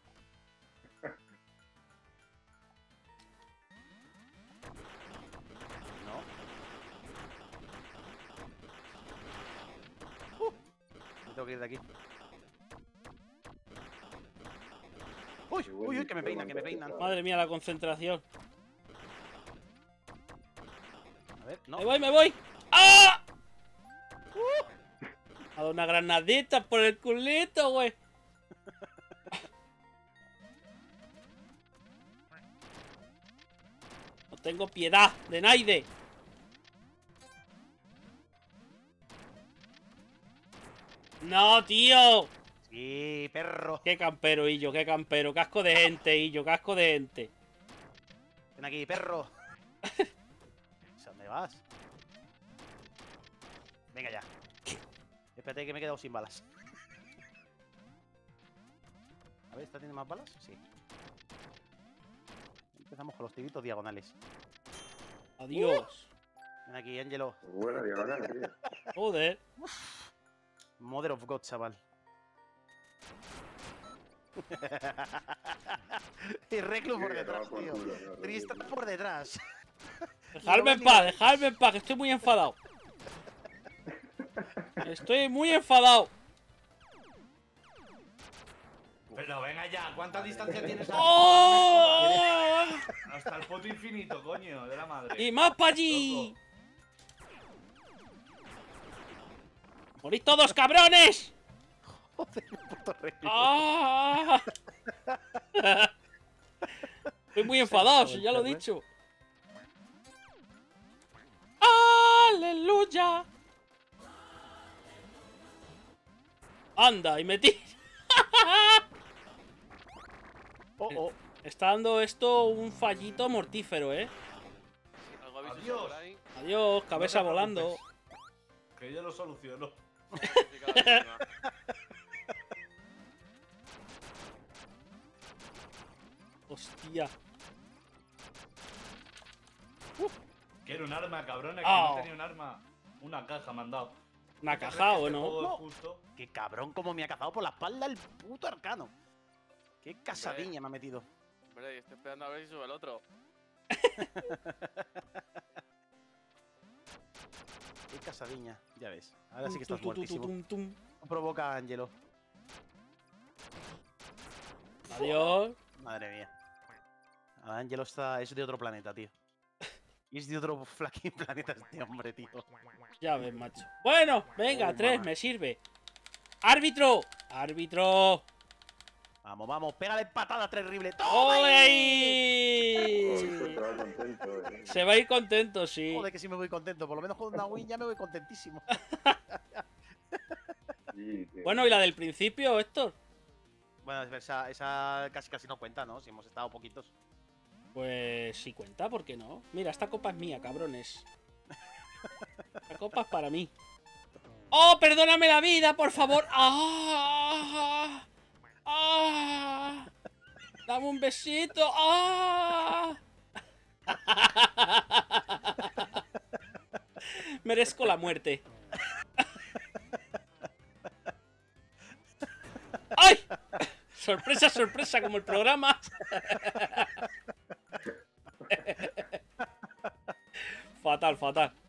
No. Me tengo que ir de aquí. Uy, que me peinan. Madre mía, la concentración. A ver, no. Me voy. ¡Ah! Ha dado una granadita por el culito, güey. No tengo piedad de nadie. No, tío. Sí, perro. Qué campero, Illo, qué campero. Casco de gente, Illo, casco de gente. Ven aquí, perro. ¿Dónde vas? Venga ya. Espérate que me he quedado sin balas. A ver, ¿esta tiene más balas? Sí. Empezamos con los tiritos diagonales. Adiós. Ven aquí, Ángelo. Buena diagonal, tío. Joder. Mother of God, chaval. Y Reclu por Sí, detrás, toma por tío. culo, no, Triste no, no. por detrás. Dejadme en paz, que estoy muy enfadado. Estoy muy enfadado. Pero venga ya, ¿cuánta distancia tienes ¡Oh! hasta el puto infinito, coño? De la madre. ¡Y más para allí! ¡Morís todos, cabrones! Joder, puto Reclu. ¡Ah! Estoy muy enfadado, si ya lo he dicho. ¡Aleluya! Anda, y metí. Oh. Está dando esto un fallito mortífero, ¿eh? Algo habéis Adiós. hecho por ahí. Adiós, cabeza No te volando. preocupes, que yo lo soluciono. Hostia. Quiero un arma, cabrona, que Ah. no tenía un arma. Una caja me han dado. Una ¿Tú crees caja, que ¿o este no? juego es No. justo? Qué cabrón como me ha cazado por la espalda el puto arcano. Qué casadiña me ha metido. Hombre, estoy esperando a ver si sube el otro. Qué casadiña. Ya ves. Ahora sí que estás Tum, tum, tum, muertísimo. tum, tum. Provoca a Ángelo. Adiós. Madre mía. Ángelo es de otro planeta, tío. Y es de otro fucking planeta este hombre, tío. Ya ves, macho. Bueno, venga, Uy, 3, mamá. me sirve. ¡Árbitro! ¡Árbitro! Vamos, pégale patada terrible. ¡Ole ¡Toma! ahí! Uy, pues se va contento, Se va a ir contento, sí. Joder, que sí me voy contento. Por lo menos con una win ya me voy contentísimo. Sí, tío. Bueno, ¿y la del principio, Héctor? Bueno, esa casi no cuenta, ¿no? Si hemos estado poquitos. Pues sí cuenta, ¿por qué no? Mira, esta copa es mía, cabrones. La copa es para mí. ¡Oh, perdóname la vida, por favor! ¡Ah! ¡Ah! ¡Dame un besito! ¡Ah! Merezco la muerte. ¡Ay! Sorpresa, sorpresa, como el programa. Fatal, fatal.